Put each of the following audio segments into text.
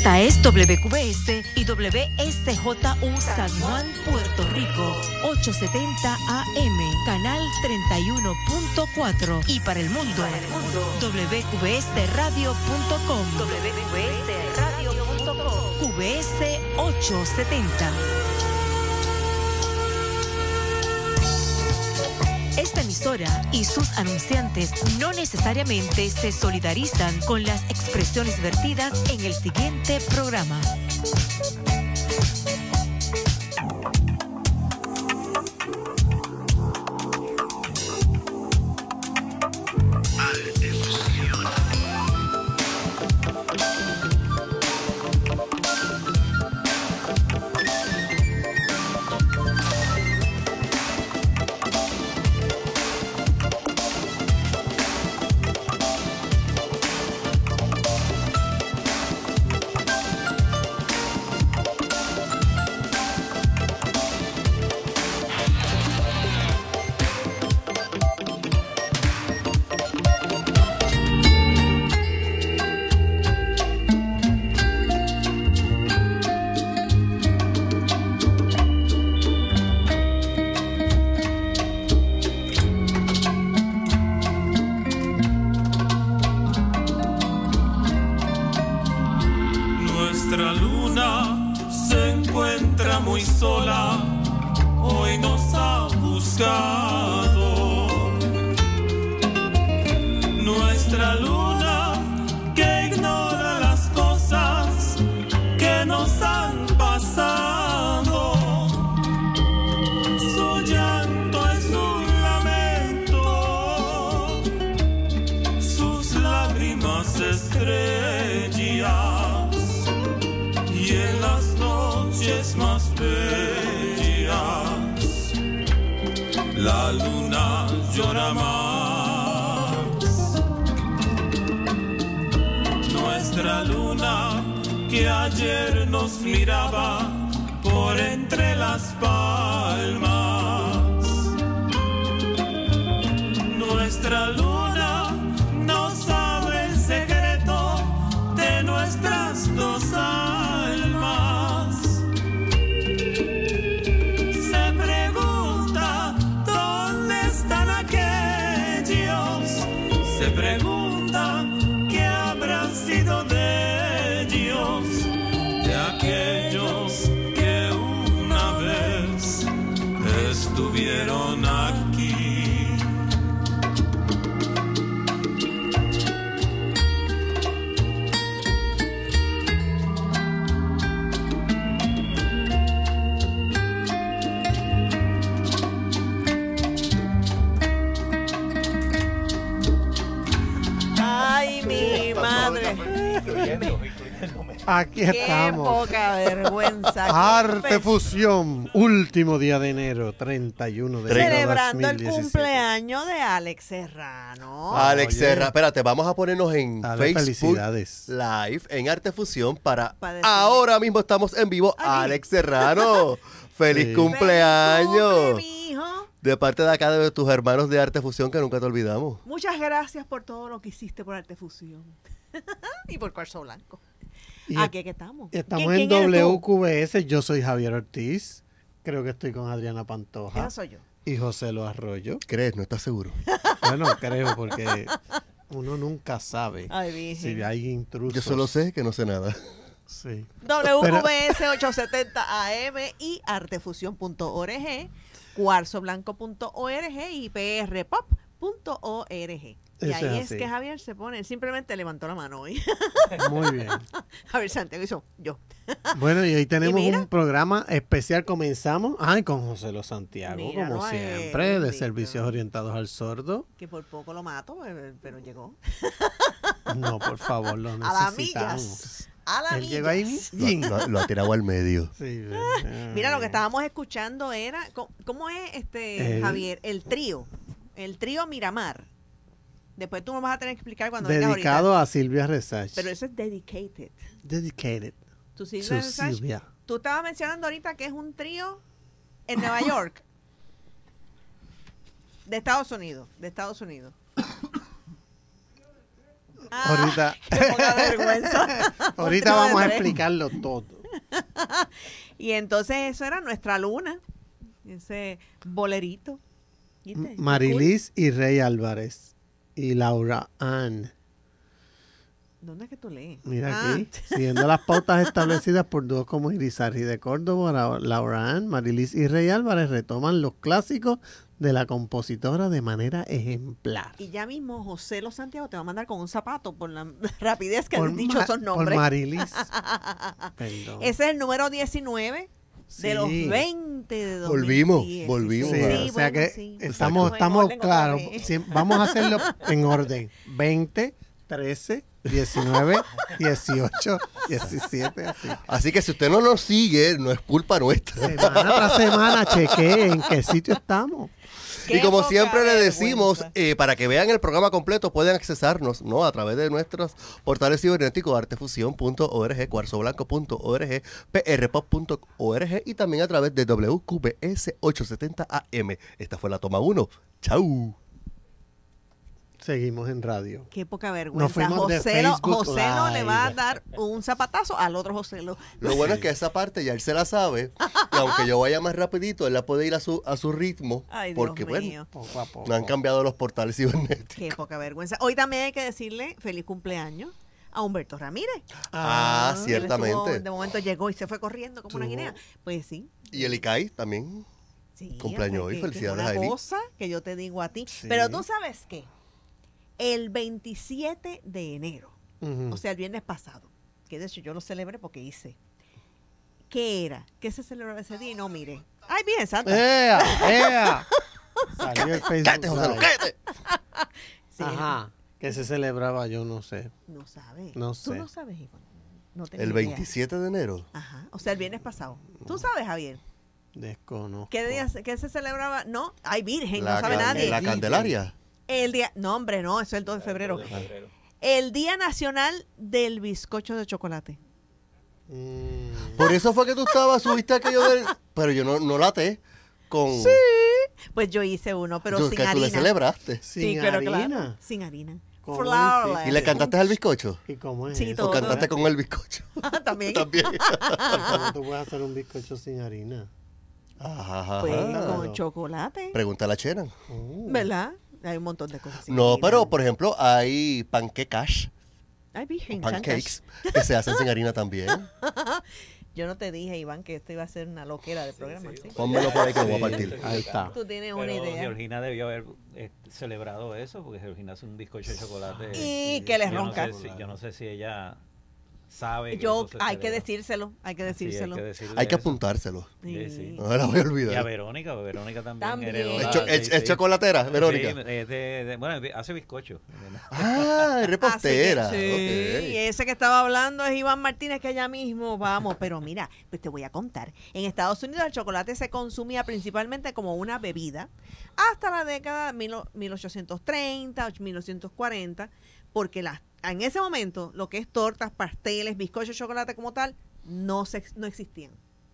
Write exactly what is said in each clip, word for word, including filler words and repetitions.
Esta es W Q V S y W S J U San Juan, Puerto Rico, ochocientos setenta A M, canal treinta y uno punto cuatro. Y para el mundo, W Q V S radio punto com. W Q V S radio punto com. Q V S ochocientos setenta. Esta emisora y sus anunciantes no necesariamente se solidarizan con las expresiones vertidas en el siguiente programa. Aquí estamos. Qué poca vergüenza. Arte Fusión, último día de enero, treinta y uno de enero. Celebrando el cumpleaños de Alex Serrano. Alex Serrano, espérate, vamos a ponernos en Dale, Facebook felicidades. Live en Arte Fusión para, Para decirle. ahora mismo estamos en vivo. Ay. Alex Serrano, feliz Sí. cumpleaños. Feliz cumple, mijo. De parte de acá de tus hermanos de Arte Fusión que nunca te olvidamos. Muchas gracias por todo lo que hiciste por Arte Fusión. Y por Cuarzo Blanco. Y Aquí es que estamos. Estamos ¿Quién- en quién eres W tú? Q V S, yo soy Javier Ortiz, creo que estoy con Adriana Pantoja Esa soy yo. y José Lo Arroyo. ¿Crees? ¿No estás seguro? Bueno, creo porque uno nunca sabe Ay, virgen. si hay intrusos. Yo solo sé que no sé nada. Sí. W Pero- Q V S ochocientos setenta A M y artefusión punto org, cuarzo blanco punto org y p r pop punto org. Y Eso ahí es es así. que Javier se pone, simplemente levantó la mano hoy. Muy bien. Javier Santiago hizo yo. Bueno, y hoy tenemos mira. un programa especial. Comenzamos ay, con José Lo Santiago, Míralo como a él, siempre, de bendito. servicios orientados al sordo. Que por poco lo mato, eh, pero llegó. No, por favor, lo A las necesitamos. millas. A las Él llegó ahí. millas. Lo, lo- lo ha tirado al medio. Sí, Mira, lo que estábamos escuchando era, ¿cómo, cómo es este El- Javier? El trío. El trío Miramar. Después tú me vas a tener que explicar cuando vengas dedicado ahorita. a Silvia Resach. Pero eso es dedicated. Dedicated Tu to Silvia Resach, Silvia. tú estabas mencionando ahorita que es un trío en Nueva York. De Estados Unidos. De Estados Unidos. Ahorita, Qué poca vergüenza. ahorita Otro vamos de a tres. explicarlo todo. Y entonces eso era nuestra luna, ese bolerito. ¿Viste? Marilis y Rey Álvarez y Laura Ann. ¿Dónde es que tú lees? Mira Ah. aquí, siguiendo las pautas establecidas por dúos como Irizarry de Córdoba, La- Laura Ann, Marilis y Rey Álvarez retoman los clásicos de la compositora de manera ejemplar. Y ya mismo José Los Santiago te va a mandar con un zapato por la rapidez que Por has dicho Ma- esos Por nombres. Marilis. Perdón. Ese es el número diecinueve de Sí. los veinte de dos mil Volvimos, diez. volvimos. Sí, Sí, o bueno, sea que sí. estamos, Exacto. estamos En orden otra claros. vez. Sí, vamos a hacerlo en orden. veinte, trece, diecinueve, dieciocho, diecisiete, así. Así que si usted no nos sigue, no es culpa nuestra. Semana tras semana chequee en qué sitio estamos. Qué Y como poca siempre le vergüenza. decimos, eh, para que vean el programa completo, pueden accesarnos, ¿no? A través de nuestros portales cibernéticos, artefusión punto org, cuarzo blanco punto org, p r pop punto org y también a través de W Q B S ochocientos setenta A M. Esta fue la toma uno. ¡Chau! Seguimos en radio. Qué poca vergüenza. fuimos de José, lo, Facebook José lo le va a Live. dar un zapatazo al otro José. Lo, Lo bueno es que esa parte ya él se la sabe, y aunque yo vaya más rapidito, él la puede ir a su, a su ritmo, Ay, Dios porque mío. bueno, Poco a poco. no han cambiado los portales cibernéticos. Qué poca vergüenza. Hoy también hay que decirle feliz cumpleaños a Humberto Ramírez. Ah, Él ciertamente. estuvo- de momento llegó y se fue corriendo como una Tuvo- guinea. Pues sí. Y el Icai también. Sí, Cumpleaños o sea, hoy, que- felicidades que a es una Eli. cosa que yo te digo a ti. Sí. Pero tú sabes qué, el veintisiete de enero, Ujú. o sea, el viernes pasado, que de hecho yo lo celebré porque hice. ¿Qué era? ¿Qué se celebraba ese día? Y no, mire. Ay, bien, Santa. ¡Ea! ¡Ea! Salió el ¡Cállate, Facebook José, Live. cállate! Sí, Ajá. Que se celebraba, yo no sé. No sabes. No Tú sé. no sabes, Iván. No tengo El idea. veintisiete de enero. Ajá. O sea, el viernes pasado. ¿Tú sabes, Javier? Desconozco. ¿Qué día se- qué se celebraba? No, ay, virgen, La no sabe can- nadie. La Candelaria. El día, no, hombre, no, eso es el dos de febrero. El Día Nacional del Bizcocho de Chocolate. Mm, Por eso fue que tú estabas, subiste aquello del... Pero yo no, no laté con... Pues yo hice uno, pero Tú- sin que tú harina. le celebraste. sin Sí, pero harina. claro, sin harina. ¿Cómo Flourless. ¿Y le cantaste al bizcocho? ¿Y cómo es Sí, eso? todo. ¿O cantaste con el bizcocho? También. También. ¿Cómo tú puedes hacer un bizcocho sin harina? Ajá, ajá, Pues ajá. con chocolate. Pregúntale a Cheran. Oh. ¿Verdad? Hay un montón de cosas. sin No, harina. pero por ejemplo hay panquecas, Ay, virgen, pancakes, que se hacen sin harina también. chantas. Yo no te dije, Iván, que esto iba a ser una loquera de programa. ¿sí? Pónmelo por ahí que lo voy a Sí, partir. ahí está. Tú tienes una Pero idea. Georgina debió haber eh, celebrado eso, porque Georgina hace un bizcocho de chocolate. Y que le Yo no ronca. sé si- yo no sé si ella sabe. que Yo, eso se hay que celebra. decírselo, hay que Sí, decírselo. hay que decirle Hay que eso. apuntárselo. Sí, sí. No me la voy a Y a olvidar. Verónica, porque Verónica también, También. heredó ¿Es la- cho- es- sí, es sí. chocolatera, Verónica? Sí, es de- de- bueno, hace bizcocho. Ah, es repostera. Así que, sí, Ok. y ese que estaba hablando es Iván Martínez, que allá mismo vamos. Pero mira, pues te voy a contar. En Estados Unidos el chocolate se consumía principalmente como una bebida hasta la década de mil o- mil ochocientos treinta, mil novecientos cuarenta, porque las, en ese momento lo que es tortas, pasteles, bizcochos, chocolate como tal, no, se, no existían.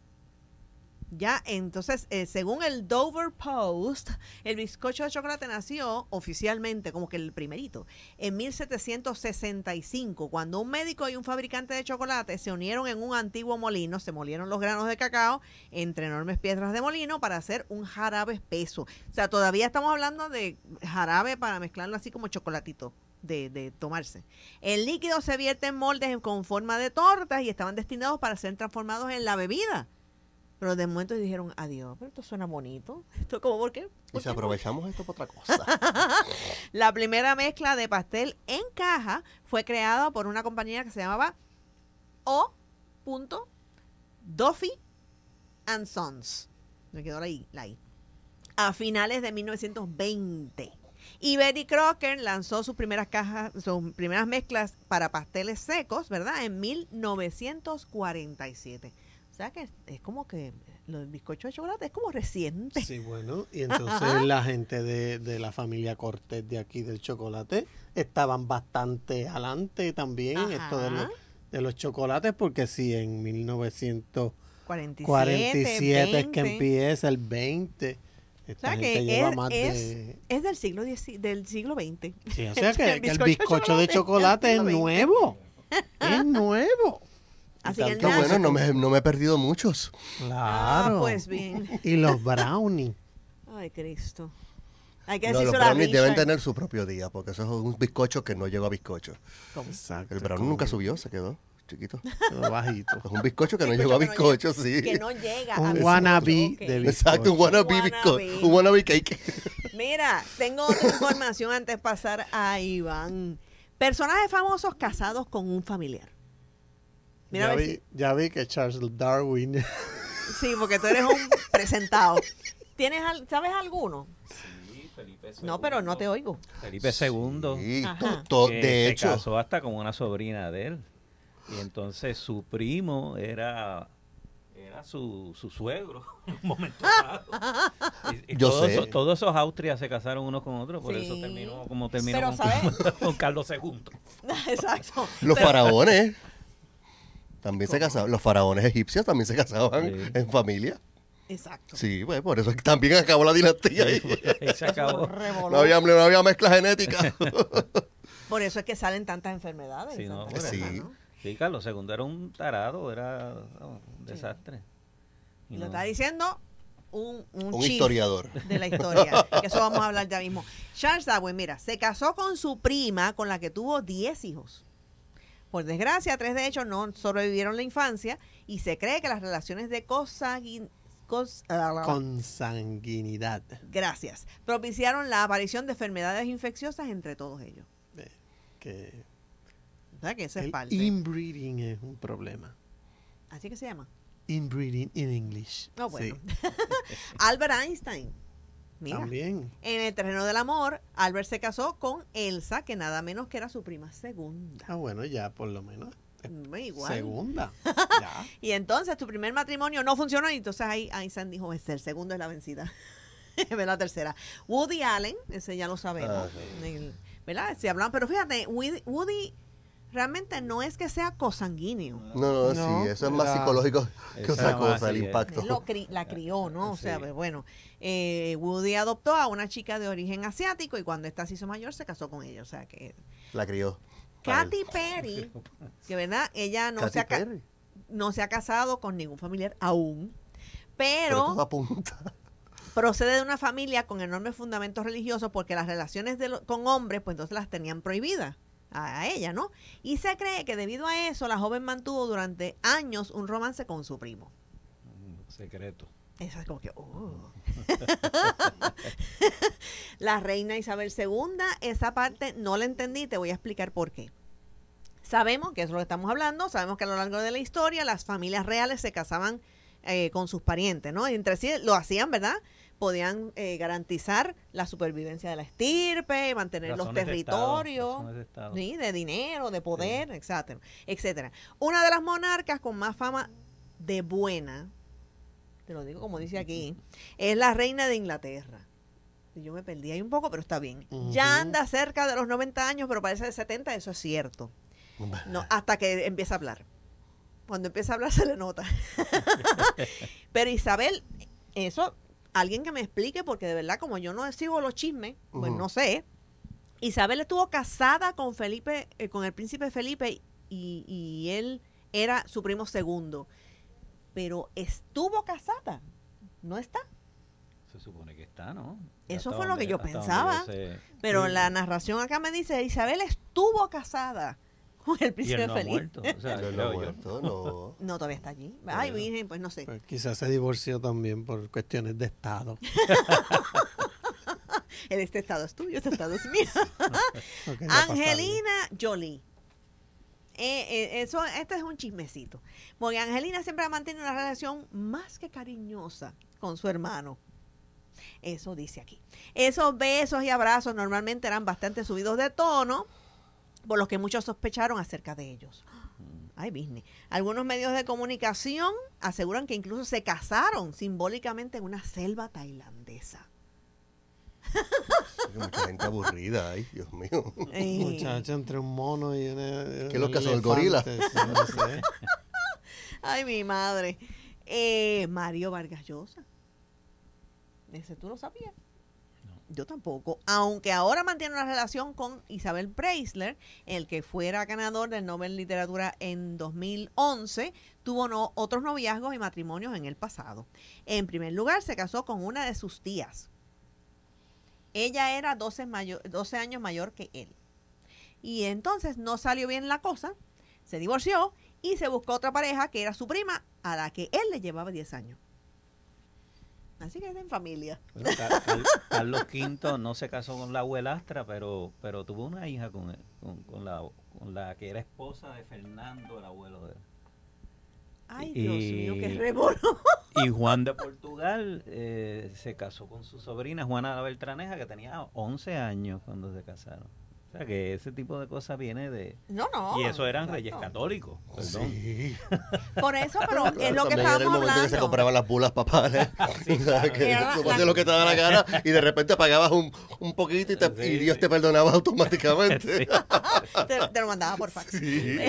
Ya, entonces, eh, según el Dover Post, el bizcocho de chocolate nació oficialmente, como que el primerito, en mil setecientos sesenta y cinco, cuando un médico y un fabricante de chocolate se unieron en un antiguo molino, se molieron los granos de cacao entre enormes piedras de molino para hacer un jarabe espeso. O sea, todavía estamos hablando de jarabe para mezclarlo así como chocolatito. De, de tomarse. El líquido se vierte en moldes con forma de tortas y estaban destinados para ser transformados en la bebida. Pero de momento dijeron, adiós, pero esto suena bonito. ¿Esto como por qué? Y ¿Por si qué no? aprovechamos esto para otra cosa. La primera mezcla de pastel en caja fue creada por una compañía que se llamaba O. Duffy and Sons. Me quedó la I, la I. A finales de mil novecientos veinte. Y Betty Crocker lanzó sus primeras cajas, sus primeras mezclas para pasteles secos, ¿verdad? En mil novecientos cuarenta y siete. O sea que es como que los bizcochos de chocolate es como reciente. Sí, bueno, y entonces Ajá. la gente de, de la familia Cortés de aquí del chocolate estaban bastante adelante también en esto de los, Ajá. de los chocolates, porque si en mil novecientos cuarenta y siete, cuarenta y siete es que veinte. empieza el veinte, Esta O sea, gente que lleva es, más es, de... es del siglo diez, del siglo veinte. Sí, o sea que, El que el bizcocho de bizcocho de chocolate chocolate es del siglo veinte. nuevo. Es nuevo. Así que tanto Qué nada. bueno, no me, no me he perdido muchos. Ah, Claro. pues bien. Y los brownies. Ay, Cristo. Hay que No, decirse los la brownies deben Richard. tener su propio día, porque eso es un bizcocho que no llegó a bizcocho. ¿Cómo? Exacto. El brownie nunca subió, se quedó chiquito. Todo bajito. Es un bizcocho que no Bizcocho llegó a que no bizcocho, llega- sí. Que no llega a Un bizcocho, wannabe ok. de bizcocho. Exacto, un wannabe Un bizcocho. wannabe. Un wannabe cake. Mira, tengo otra información antes de pasar a Iván. Personajes famosos casados con un familiar. Mira, a Ya ver vi, ya vi que Charles Darwin... si- sí, porque tú eres un presentado. ¿Tienes al- ¿Sabes alguno? Sí, Felipe No, pero no segundo. te oigo. Felipe segundo. Sí, Ajá. to- to- que de se hecho, casó hasta con una sobrina de él. Y entonces su primo era, era su, su suegro en un momento dado. Y, y Yo todos, sé. esos- todos esos Austrias se casaron unos con otros, por Sí. eso terminó como terminó Pero, con, ¿sabes? con Carlos segundo. Exacto. los Pero- faraones también se casaban. Los faraones egipcios también se casaban Sí. en familia. Exacto. Sí, pues por eso es que también acabó la dinastía. ahí. Ahí se acabó. Revoló. No había, no había mezcla genética. Por eso es que salen tantas enfermedades. Sí, y no, tantas sí. cosas, ¿no? Sí, Carlos segundo era un tarado, era oh, un desastre. Y Y lo no- está diciendo un, un, Un chief historiador. de la historia. Que eso vamos a hablar ya mismo. Charles Darwin, mira, se casó con su prima con la que tuvo diez hijos. Por desgracia, tres de ellos no sobrevivieron la infancia y se cree que las relaciones de consanguin- cons- ah, Consanguinidad. gracias, propiciaron la aparición de enfermedades infecciosas entre todos ellos. Eh, Que O sea que eso es el parte. inbreeding es un problema. Así que se llama. Inbreeding in English. Ah, bueno. Sí, Albert Einstein. Mira, también. en el terreno del amor, Albert se casó con Elsa, que nada menos que era su prima segunda. Ah, bueno, ya por lo menos. Mm, Igual. Segunda. Ya. Y entonces tu primer matrimonio no funcionó y entonces ahí Einstein dijo, "Este, el segundo es la vencida. Es la tercera. Woody Allen, ese ya lo sabemos. Ah, El- ¿Verdad? Se hablan, pero fíjate, Woody, Woody realmente no es que sea cosanguíneo. No, no, No, sí, eso es más era- psicológico que Esa otra más, cosa, el sí, impacto. Él lo cri- la crió, ¿no? O sea, Sí. pues, bueno, eh, Woody adoptó a una chica de origen asiático y cuando esta se hizo mayor se casó con ella. O sea que La crió. Katy Perry, que verdad, ella no Katy se, ha, ca- Perry. no se ha casado con ningún familiar aún, Pero pero todo apunta. procede de una familia con enormes fundamentos religiosos porque las relaciones de lo- con hombres, pues entonces las tenían prohibidas a, a ella, ¿no? Y se cree que debido a eso la joven mantuvo durante años un romance con su primo. Un secreto. Eso es como que, oh. La reina Isabel segunda, esa parte no la entendí, te voy a explicar por qué. Sabemos que eso es lo que estamos hablando, sabemos que a lo largo de la historia las familias reales se casaban eh, con sus parientes, ¿no? Y entre sí lo hacían, ¿verdad? Podían eh, garantizar la supervivencia de la estirpe, mantener los Razones de Estado, territorios, razones de Estado. ¿sí? De dinero, de poder, etcétera, etcétera. Una de las monarcas con más fama de buena, te lo digo como dice aquí, es la reina de Inglaterra. Y yo me perdí ahí un poco, pero está bien. Ujú. Ya anda cerca de los noventa años, pero parece de setenta, eso es cierto. No, hasta que empieza a hablar. Cuando empieza a hablar se le nota. Pero Isabel, eso, alguien que me explique, porque de verdad, como yo no sigo los chismes, pues Ujú. no sé. Isabel estuvo casada con Felipe, eh, con el príncipe Felipe, y, y él era su primo segundo. Pero estuvo casada, ¿no está? Se supone que está, ¿no? Ya Eso hasta fue lo que donde- yo hasta donde pensaba. sé. Pero la narración acá me dice, Isabel estuvo casada con el Y príncipe él no ha Felipe. muerto. O sea, Pero no creo ha yo. muerto, no. No, todavía está allí. Ay, virgen, pues no sé. Pues quizás se divorció también por cuestiones de Estado. El este estado es tuyo, este estado es mío. Porque ya pasaron. Angelina Jolie. Eh, eh, eso, este es un chismecito. Porque Angelina siempre ha mantenido una relación más que cariñosa con su hermano. Eso dice aquí. Esos besos y abrazos normalmente eran bastante subidos de tono, por los que muchos sospecharon acerca de ellos. Ay, business. Algunos medios de comunicación aseguran que incluso se casaron simbólicamente en una selva tailandesa. Hay mucha gente aburrida, ay, Dios mío. Eh, Muchacho, entre un mono y una. ¿Qué es lo que son, el gorila? elefante, sí, no sé. Ay, mi madre. Eh, Mario Vargas Llosa. Ese tú lo sabías. Yo tampoco, aunque ahora mantiene una relación con Isabel Preisler, el que fuera ganador del Nobel de Literatura en dos mil once, tuvo no, otros noviazgos y matrimonios en el pasado. En primer lugar, se casó con una de sus tías. Ella era doce, mayor, doce años mayor que él. Y entonces no salió bien la cosa, se divorció y se buscó otra pareja que era su prima, a la que él le llevaba diez años. Así que es en familia. Bueno, Car- Car- Carlos quinto no se casó con la abuelastra, pero pero tuvo una hija con, él, con, con la, con la que era esposa de Fernando, el abuelo de él. Ay, Y- Dios mío, qué revolú. Y Juan de Portugal eh, se casó con su sobrina, Juana la Beltraneja, que tenía once años cuando se casaron. O sea que ese tipo de cosas viene de... No, no. y eso eran exacto. reyes católicos, perdón. Sí. Por eso, pero es lo que También era el estábamos momento que se hablando. compraban las bulas papales. Sí, O sea, claro. que Era la- tú la- hacías lo que te daba la gana y de repente pagabas un, un poquito y, te- Sí. y Dios te perdonaba automáticamente. Sí. te, te lo mandaba por fax. Sí.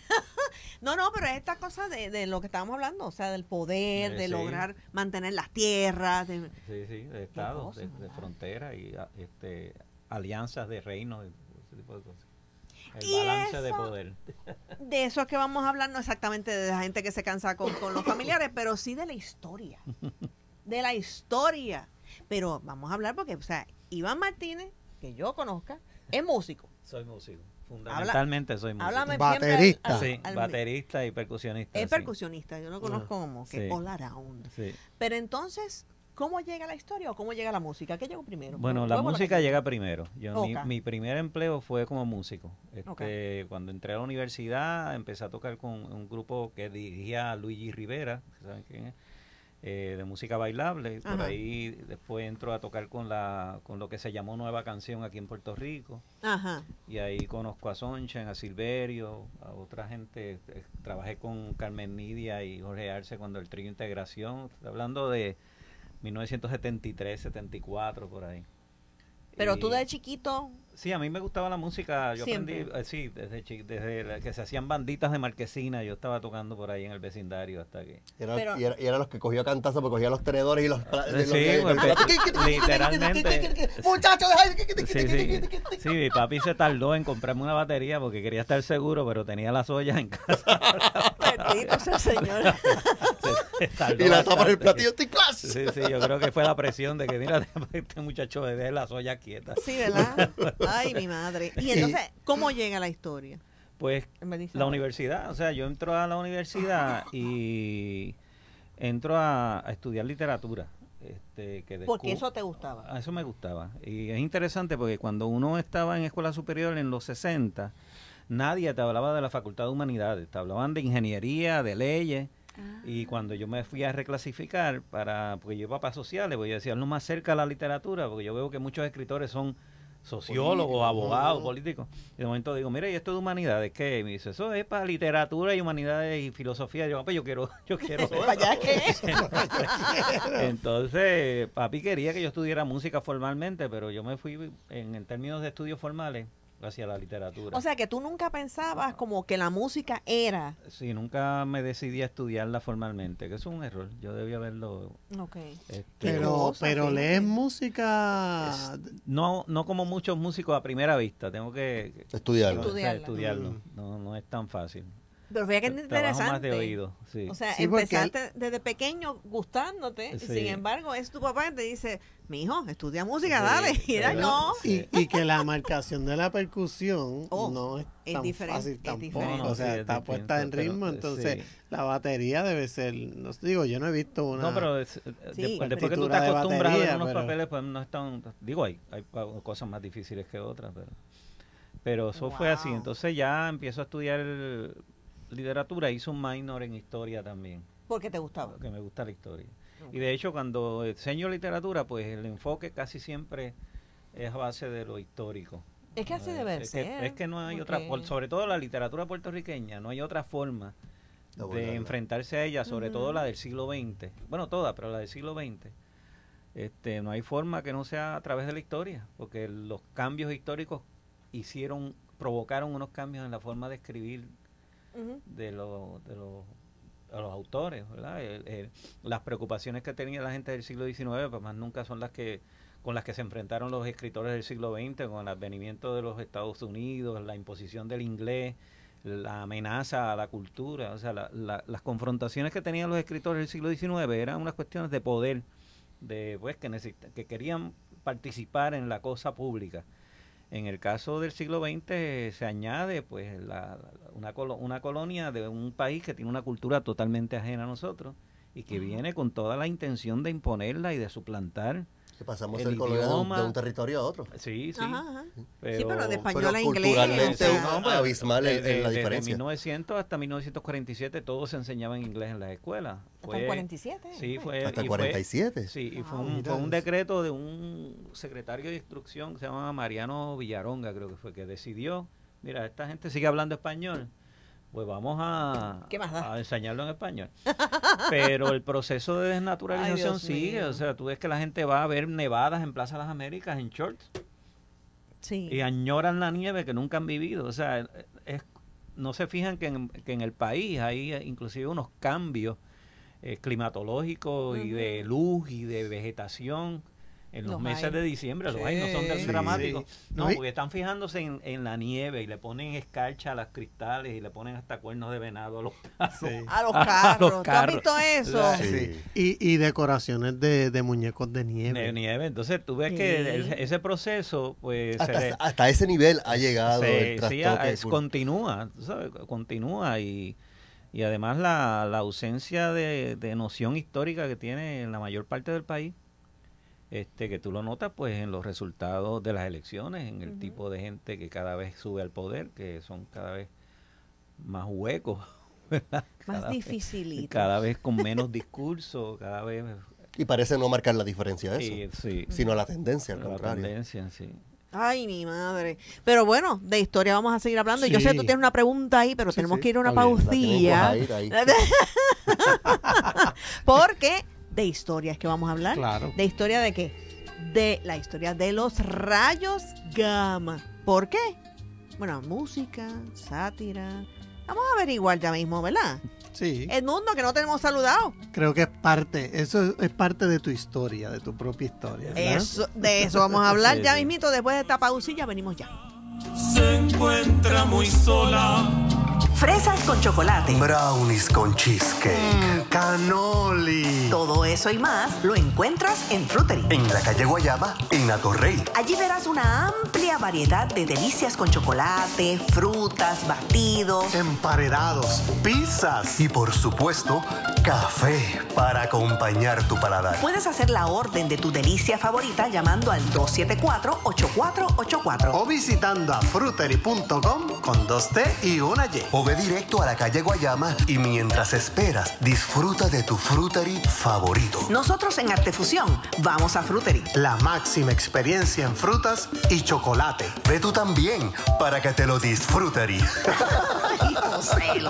No, no, pero es esta cosa de, de lo que estábamos hablando, o sea, del poder, Eh, de sí. lograr mantener las tierras. De, Sí, sí, de estados, cosa, de, de ¿verdad? frontera y a- este, alianzas de reinos, ese tipo de cosas. El Y balance de eso- poder. de eso es que vamos a hablar, no exactamente de la gente que se cansa con, con los familiares, pero sí de la historia. De la historia. Pero vamos a hablar porque, o sea, Iván Martínez, que yo conozca, es músico. Soy músico. Fundamentalmente soy músico. Háblame Baterista. siempre al- Sí, al- baterista y percusionista. Es sí. percusionista, yo lo conozco como que Sí. all around. Sí. Pero entonces, ¿cómo llega la historia o cómo llega la música? ¿Qué llegó primero? Bueno, la ¿Huevo o música gallina? llega primero. Yo, mi, Ok. mi primer empleo fue como músico. Este, Cuando entré a la universidad, empecé a tocar con un grupo que dirigía Luigi Rivera, ¿saben quién es? Eh, de música bailable. Por Ajá. ahí después entro a tocar con la con lo que se llamó Nueva Canción aquí en Puerto Rico. Ajá. Y ahí conozco a Sonchen, a Silverio, a otra gente. Eh, Trabajé con Carmen Nidia y Jorge Arce cuando el trío Integración. Estoy hablando de mil novecientos setenta y tres, setenta y cuatro, por ahí. Pero Y- tú de chiquito, Sí, a mí me gustaba la música. Yo Siempre. aprendí, eh, sí, desde, chi- desde la- que se hacían banditas de marquesina. Yo estaba tocando por ahí en el vecindario hasta que... Y era, Pero- y era- y era los que cogió cantazo porque cogía los tenedores y los... los- Sí, los- porque literalmente... Muchachos, Sí, sí. Sí, mi papi se tardó en comprarme una batería porque quería estar seguro, pero tenía las ollas en casa. bendito sea el Señor. Se tardó y la tapa en el bastante. platillo. ¡Ticlas! Sí, sí, yo creo que fue la presión de que, mira, este muchacho deje las ollas quietas. Sí, ¿verdad? Ay, mi madre. Y entonces, ¿cómo llega la historia? Pues Me dice, la universidad, o sea, yo entro a la universidad y entro a, a estudiar literatura. Este, que Porque descu- eso te gustaba. a eso me gustaba. Y es interesante porque cuando uno estaba en escuela superior en los sesenta, nadie te hablaba de la Facultad de Humanidades, te hablaban de ingeniería, de leyes. Y cuando yo me fui a reclasificar, para porque yo iba para sociales, porque yo decía, no más cerca a la literatura, porque yo veo que muchos escritores son sociólogos, Políticos, abogados, ¿no? políticos. Y de momento digo, mira, ¿y esto de humanidades qué? Y me dice, eso es para literatura y humanidades y filosofía. Y yo, pues yo quiero, yo quiero ¿Para allá qué? Entonces, papi quería que yo estudiara música formalmente, pero yo me fui en, en términos de estudios formales hacia la literatura. O sea, que tú nunca pensabas como que la música era. Sí, nunca me decidí a estudiarla formalmente, que eso es un error. Yo debía haberlo... Ok. este, Pero, cosa, pero fíjate. lees música. no, no como muchos músicos a primera vista, tengo que Estudiarlo. o sea, Estudiarla. estudiarlo. Mm. No, no es tan fácil. Pero fíjate que es Trabajo interesante. más de oído, sí. O sea, Sí, porque empezaste desde pequeño gustándote, Sí. sin embargo, es tu papá que te dice, mi hijo, estudia música, Sí, dale. Y era, pero- no. Y, y que la marcación de la percusión Oh, no es es tan diferente, fácil es tampoco. diferente. O sea, No, sí, es está distinto, puesta en pero, ritmo, eh, entonces sí. la batería debe ser, no sé, digo, yo no he visto una... No, pero es- eh, Sí, después, después que tú te partitura de acostumbras a ver batería, unos pero- papeles, pues no es tan... Digo, hay, hay pa- cosas más difíciles que otras, pero... Pero eso fue así. Wow. Entonces ya empiezo a estudiar literatura, hice un minor en historia también, Porque te gustaba. porque me gusta la historia. Y de hecho, cuando enseño literatura, pues el enfoque casi siempre es a base de lo histórico. Es que así Eh, debe es ser. Que, es que no hay otra, porque- por- sobre todo la literatura puertorriqueña, no hay otra forma De de abordarla. enfrentarse a ella, sobre Ujú. todo la del siglo veinte. Bueno, toda, pero la del siglo veinte. Este, no hay forma que no sea a través de la historia, porque los cambios históricos hicieron, provocaron unos cambios en la forma de escribir Ujú. de, lo- de los a los autores, ¿verdad? El, el, las preocupaciones que tenía la gente del siglo diecinueve, pues más nunca son las que con las que se enfrentaron los escritores del siglo veinte, con el advenimiento de los Estados Unidos, la imposición del inglés, la amenaza a la cultura. O sea, la, la, las confrontaciones que tenían los escritores del siglo diecinueve eran unas cuestiones de poder, de pues que necesita, que querían participar en la cosa pública. En el caso del siglo veinte se añade pues la, una, colo, una colonia de un país que tiene una cultura totalmente ajena a nosotros y que uh-huh. viene con toda la intención de imponerla y de suplantar. Que pasamos el, el colonia de un, de un territorio a otro. Sí, sí. Ajá, ajá. Pero, sí, pero de español pero a inglés. Culturalmente o sea, no, pues, abismal en, en la desde diferencia. mil novecientos hasta mil novecientos cuarenta y siete todo se enseñaba en inglés en las escuelas. ¿Hasta el cuarenta y siete? Sí, fue. ¿Hasta el y cuarenta y siete? Fue, sí, y fue, Wow, un, mira fue un eso. decreto de un secretario de instrucción que se llama Mariano Villaronga, creo que fue, que decidió, mira, esta gente sigue hablando español, pues vamos a, ¿Qué más da? a enseñarlo en español. Pero el proceso de desnaturalización Ay, Dios sigue, mío. o sea, tú ves que la gente va a ver nevadas en Plaza de las Américas en shorts sí. y añoran la nieve que nunca han vivido, o sea, es, no se fijan que en, que en el país hay inclusive unos cambios eh, climatológicos uh-huh. y de luz y de vegetación en los, Los meses hay. de diciembre, los hay, no son tan Sí, dramáticos. sí. No, No, porque están fijándose en, en la nieve y le ponen escarcha a las cristales y le ponen hasta cuernos de venado a los carros. Sí. A los A carros. los ¿Tú has carros. visto eso? La- Sí. Y, y decoraciones de, de muñecos de nieve. De nieve. Entonces tú ves Sí. que el- ese proceso, pues... se Hasta, le- hasta ese nivel ha llegado se- el sí, trastoque. a- es- continúa, tú sabes, continúa y, y además la, la ausencia de, de noción histórica que tiene en la mayor parte del país, este que tú lo notas pues en los resultados de las elecciones, en el Ujú. tipo de gente que cada vez sube al poder, que son cada vez más huecos, ¿verdad? Más Cada vez- dificilito. cada vez con menos discurso, cada vez... Y parece no marcar la diferencia eso, Sí, sí, sino la tendencia, al la contrario. tendencia, sí. Ay, mi madre. Pero bueno, de historia vamos a seguir hablando. Yo sé que tú Sí. tienes una pregunta ahí, pero Sí, tenemos sí, que ir a una está bien. La tienen pausilla. cuajadita ahí. Porque de historia es que vamos a hablar. Claro. ¿De historia de qué? De la historia de los rayos gamma. ¿Por qué? Bueno, música, sátira. Vamos a averiguar ya mismo, ¿verdad? Sí. Edmundo, que no tenemos saludado. Creo que es parte, eso es, es parte de tu historia, de tu propia historia. ¿verdad? Eso, de eso vamos a hablar Sí, ya sí. mismito. Después de esta pausilla, venimos ya. Se encuentra muy sola. Fresas con chocolate. Brownies con cheesecake. Mm, canoli. Todo eso y más lo encuentras en Frutery. En la calle Guayaba, en Atorrey. Allí verás una amplia variedad de delicias con chocolate, frutas, batidos. Emparedados, pizzas. Y por supuesto, café para acompañar tu paladar. Puedes hacer la orden de tu delicia favorita llamando al dos siete cuatro, ocho cuatro ocho cuatro. O visitando a frutery punto com con dos T y una Y. O ve directo a la calle Guayama y mientras esperas, disfruta de tu frutery favorito. Nosotros en Artefusión vamos a Frutery. La máxima experiencia en frutas y chocolate. Ve tú también para que te lo disfrutery. Ay, Joselo.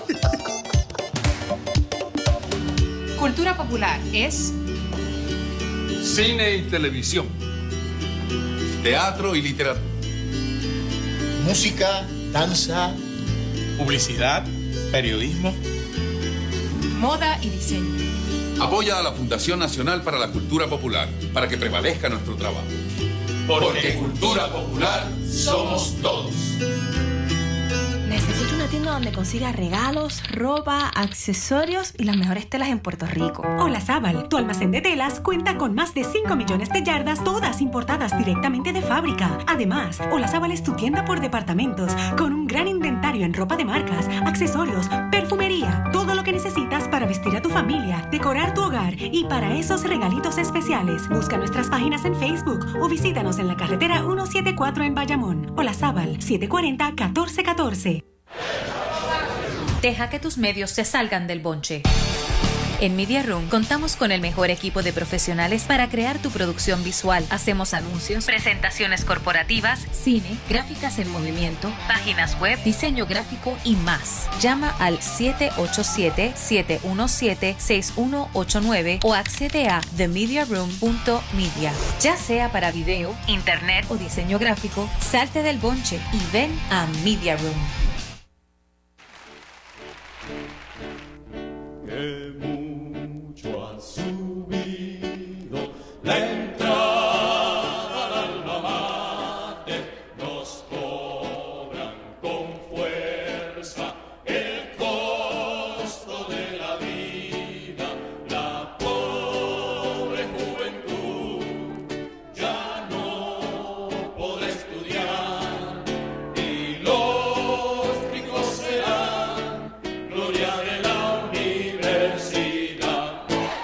Cultura popular es Cine y televisión. Teatro y literatura. Música, danza, publicidad, periodismo. moda y diseño. Apoya a la Fundación Nacional para la Cultura Popular para que prevalezca nuestro trabajo. Porque cultura popular somos todos. Necesito una tienda donde consiga regalos, ropa, accesorios y las mejores telas en Puerto Rico. Olazábal, tu almacén de telas, cuenta con más de cinco millones de yardas, todas importadas directamente de fábrica. Además, Olazábal es tu tienda por departamentos, con un gran inventario en ropa de marcas, accesorios, perfumería, todo lo que necesitas para vestir a tu familia, decorar tu hogar y para esos regalitos especiales. Busca nuestras páginas en Facebook o visítanos en la carretera ciento setenta y cuatro en Bayamón. Olazábal, siete cuarenta, catorce catorce. Deja que tus medios se salgan del bonche. En Media Room contamos con el mejor equipo de profesionales para crear tu producción visual. Hacemos anuncios, presentaciones corporativas, cine, gráficas en movimiento, páginas web, diseño gráfico y más. Llama al siete ocho siete, siete uno siete, seis uno ocho nueve o accede a the media room punto media. Ya sea para video, internet o diseño gráfico, salte del bonche y ven a Media Room. la entrada al alma mater, nos cobran con fuerza el costo de la vida. La pobre juventud ya no podrá estudiar y los ricos serán gloria de la universidad.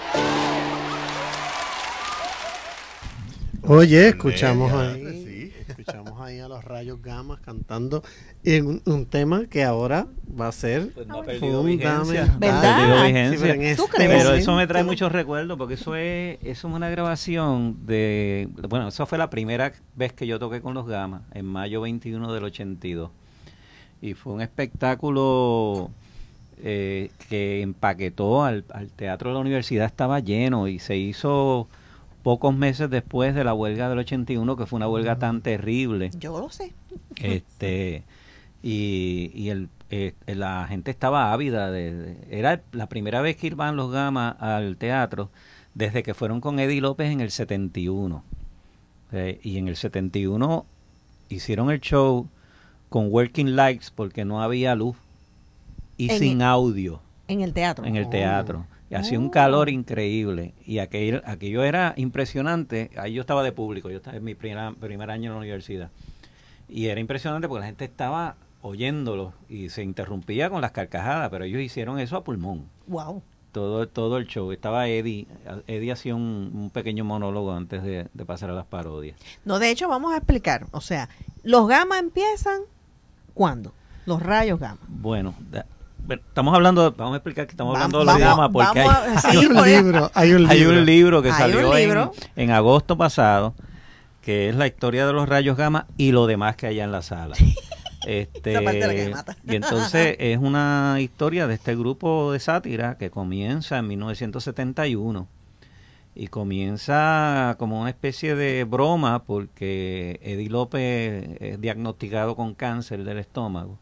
Oye, escuchamos ahí, Sí. escuchamos ahí a los Rayos Gamas cantando en un, un tema que ahora va a ser Pues no ha perdido fundamental. vigencia. ¿Verdad? Perdido Sí, vigencia. pero en ¿Tú este crees? Pero momento- eso me trae muchos recuerdos porque eso es, eso es una grabación de, bueno, eso fue la primera vez que yo toqué con los Gamas, en mayo veintiuno del ochenta y dos. Y fue un espectáculo eh, que empaquetó al, al teatro de la universidad, estaba lleno y se hizo pocos meses después de la huelga del ochenta y uno, que fue una huelga tan terrible. Yo lo sé. Este y, y el, eh, la gente estaba ávida de, de- era la primera vez que iban los Gamas al teatro desde que fueron con Eddie López en el setenta y uno. Eh, y en el setenta y uno hicieron el show con working lights porque no había luz y En sin el- audio En el teatro. en el teatro. Y hacía un Oh. calor increíble. Y aquello, aquello era impresionante. Ahí yo estaba de público, yo estaba en mi primera, primer año en la universidad. Y era impresionante porque la gente estaba oyéndolo y se interrumpía con las carcajadas, pero ellos hicieron eso a pulmón. Wow. Todo, todo el show. Estaba Eddie. Eddie hacía un, un pequeño monólogo antes de, de pasar a las parodias. No, de hecho, vamos a explicar. O sea, los Gamas empiezan ¿cuándo? Los Rayos Gamas. Bueno, da- bueno, estamos hablando, de- vamos a explicar que estamos hablando de los Vamos- Gamas porque vamos hay, a- sí, Hay un por eso. libro, hay un hay libro. un libro que Hay salió un en, libro. en agosto pasado, que es la historia de los Rayos Gamma y lo demás que hay en la sala. Este, Esa parte es la que me mata. y entonces es una historia de este grupo de sátira que comienza en mil novecientos setenta y uno y comienza como una especie de broma porque Eddie López es diagnosticado con cáncer del estómago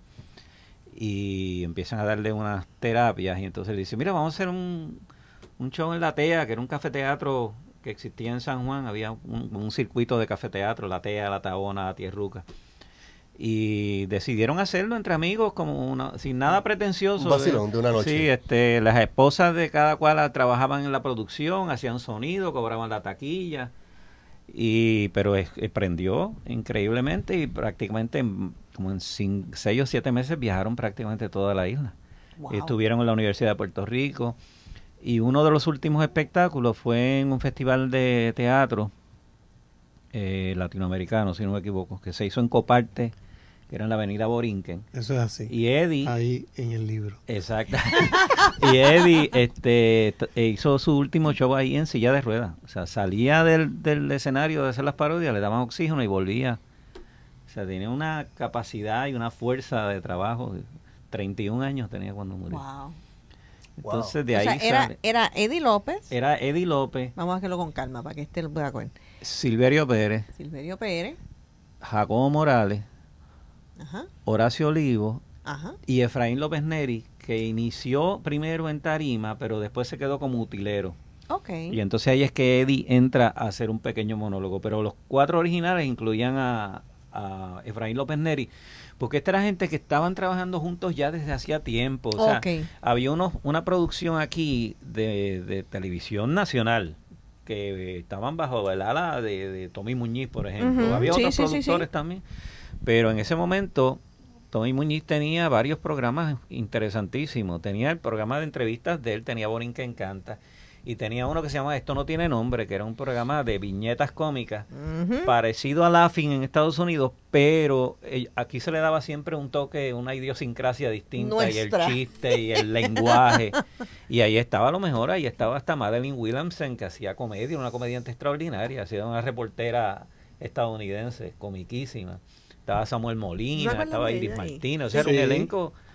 y empiezan a darle unas terapias y entonces le dice, mira, vamos a hacer un, un show en La Tea, que era un cafeteatro que existía en San Juan, había un, un circuito de cafeteatro, La Tea, La Taona, La Tierruca, y decidieron hacerlo entre amigos como una, sin nada pretencioso. Un vacilón de una noche. Sí, este, las esposas de cada cual trabajaban en la producción, hacían sonido, cobraban la taquilla, y pero es, eh, prendió increíblemente y prácticamente en- como en cin- seis o siete meses viajaron prácticamente toda la isla. Wow. Y estuvieron en la Universidad de Puerto Rico y uno de los últimos espectáculos fue en un festival de teatro eh, latinoamericano, si no me equivoco, que se hizo en Coparte, que era en la avenida Borinquen. Eso es así. Y Eddie... Ahí en el libro. Exacto. Y Eddie este, t- hizo su último show ahí en silla de ruedas. O sea, salía del, del escenario de hacer las parodias, le daban oxígeno y volvía. O sea, tenía una capacidad y una fuerza de trabajo. treinta y un años tenía cuando murió. Wow. Entonces, de O ahí sea, era, sale. era Eddie López. Era Eddie López, Vamos a hacerlo con calma para que este lo pueda coger. Silverio Pérez, Silverio Pérez. Jacobo Morales, Ajá. Horacio Olivo Ajá. y Efraín López Neri, que inició primero en tarima, pero después se quedó como utilero. Ok. Y entonces ahí es que Eddie entra a hacer un pequeño monólogo. Pero los cuatro originales incluían a, a Efraín López Neri, porque esta era gente que estaban trabajando juntos ya desde hacía tiempo. O sea, Ok. había unos, una producción aquí de, de televisión nacional que estaban bajo el ala de, de Tommy Muñiz, por ejemplo. Ujú. Había Sí, otros sí, sí, productores sí. también. Pero en ese momento Tommy Muñiz tenía varios programas interesantísimos. Tenía el programa de entrevistas de él, tenía Borín que Encanta, y tenía uno que se llama Esto no tiene nombre, que era un programa de viñetas cómicas, Ujú. parecido a Laughing en Estados Unidos, pero eh, aquí se le daba siempre un toque, una idiosincrasia distinta, y el Nuestra. chiste y el lenguaje. Y ahí estaba lo mejor, ahí estaba hasta Madeline Williamson, que hacía comedia, una comediante extraordinaria, hacía una reportera estadounidense, comiquísima. Estaba Samuel Molina, Recuerdo estaba de Iris ella ahí. Martínez, o sea, Sí. era un elenco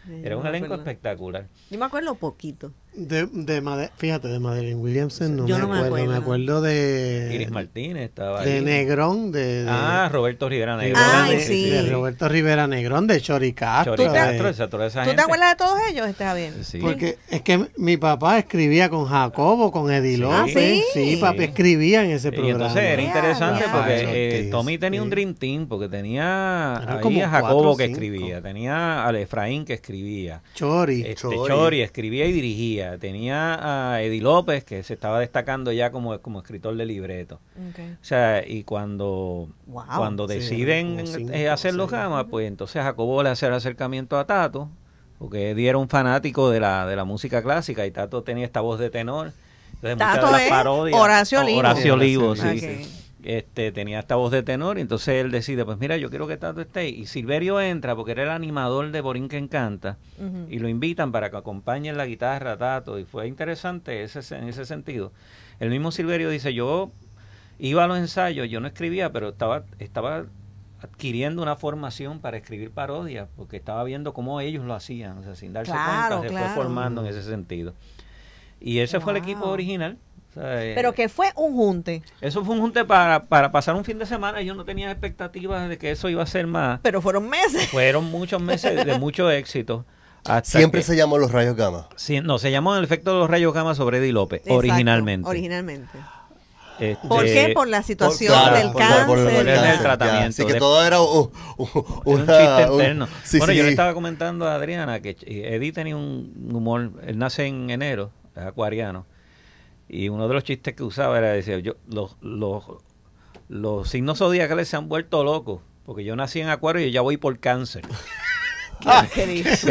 Era un me elenco acuerdo. espectacular. Yo me acuerdo poquito. De, de Made- fíjate, de Madeleine Williamson no, Yo me, no me acuerdo. acuerdo. Me acuerdo de... Iris Martínez estaba De ahí. Negrón, de, de- Ah, Roberto Rivera Negrón. Ay, Sí, sí. sí, de sí. Roberto Rivera Negrón, de Chori Castro. Chori de- Castro, esa, toda esa ¿Tú gente. te acuerdas de todos ellos? Está bien. Sí. Porque es que mi papá escribía con Jacobo, con Eddie Sí. López. ¿Ah, sí? Sí, papi escribía en ese Y programa. entonces era interesante Ya, porque ya. eh, Sí, Tommy tenía sí. un Dream Team, porque tenía Eran ahí como a Jacobo cuatro o que cinco. escribía, tenía a Efraín que escribía, Chori. este, Chori. Chori escribía y dirigía, tenía a Eddie López que se estaba destacando ya como, como escritor de libreto. Okay. O sea, y cuando, Wow. cuando Sí, deciden como cinco, eh, hacer los seis. gamas, pues entonces Jacobo le hace el acercamiento a Tato, porque Eddie era un fanático de la, de la música clásica y Tato tenía esta voz de tenor. Entonces, muchas Tato de las es parodias- Horacio Livo. Horacio Sí, Livo, Horacio sí. Livo. Ok. Este, tenía esta voz de tenor, y entonces él decide, pues mira, yo quiero que Tato esté. Y Silverio entra porque era el animador de Borín que Encanta, Ujú. y lo invitan para que acompañe en la guitarra a Tato, y fue interesante ese, en ese sentido. El mismo Silverio dice, yo iba a los ensayos, yo no escribía, pero estaba, estaba adquiriendo una formación para escribir parodias, porque estaba viendo cómo ellos lo hacían, o sea, sin darse Claro, cuenta, se claro. fue formando en ese sentido. Y ese fue el Wow. equipo original. O sea, eh, Pero que fue un junte. eso fue un junte para, para pasar un fin de semana. Yo no tenía expectativas de que eso iba a ser más. Pero fueron meses. Fueron muchos meses de mucho éxito. Hasta Siempre que- se llamó Los Rayos Gamma. Sí, no, se llamó El efecto de los rayos gamma sobre Eddie López, Exacto, originalmente. Originalmente. Este, ¿Por qué? Por la situación Claro, del por- por- por- por cáncer. el el cáncer, tratamiento. ya. Así que De- todo era un, un- Era un una- chiste un- interno. sí, bueno, sí. yo le estaba comentando a Adriana que Eddie tenía un humor, él nace en enero, es acuariano, y uno de los chistes que usaba era decir, yo los, los, los signos zodiacales se han vuelto locos, porque yo nací en acuario y ya voy por cáncer. Ah, ¿qué dice?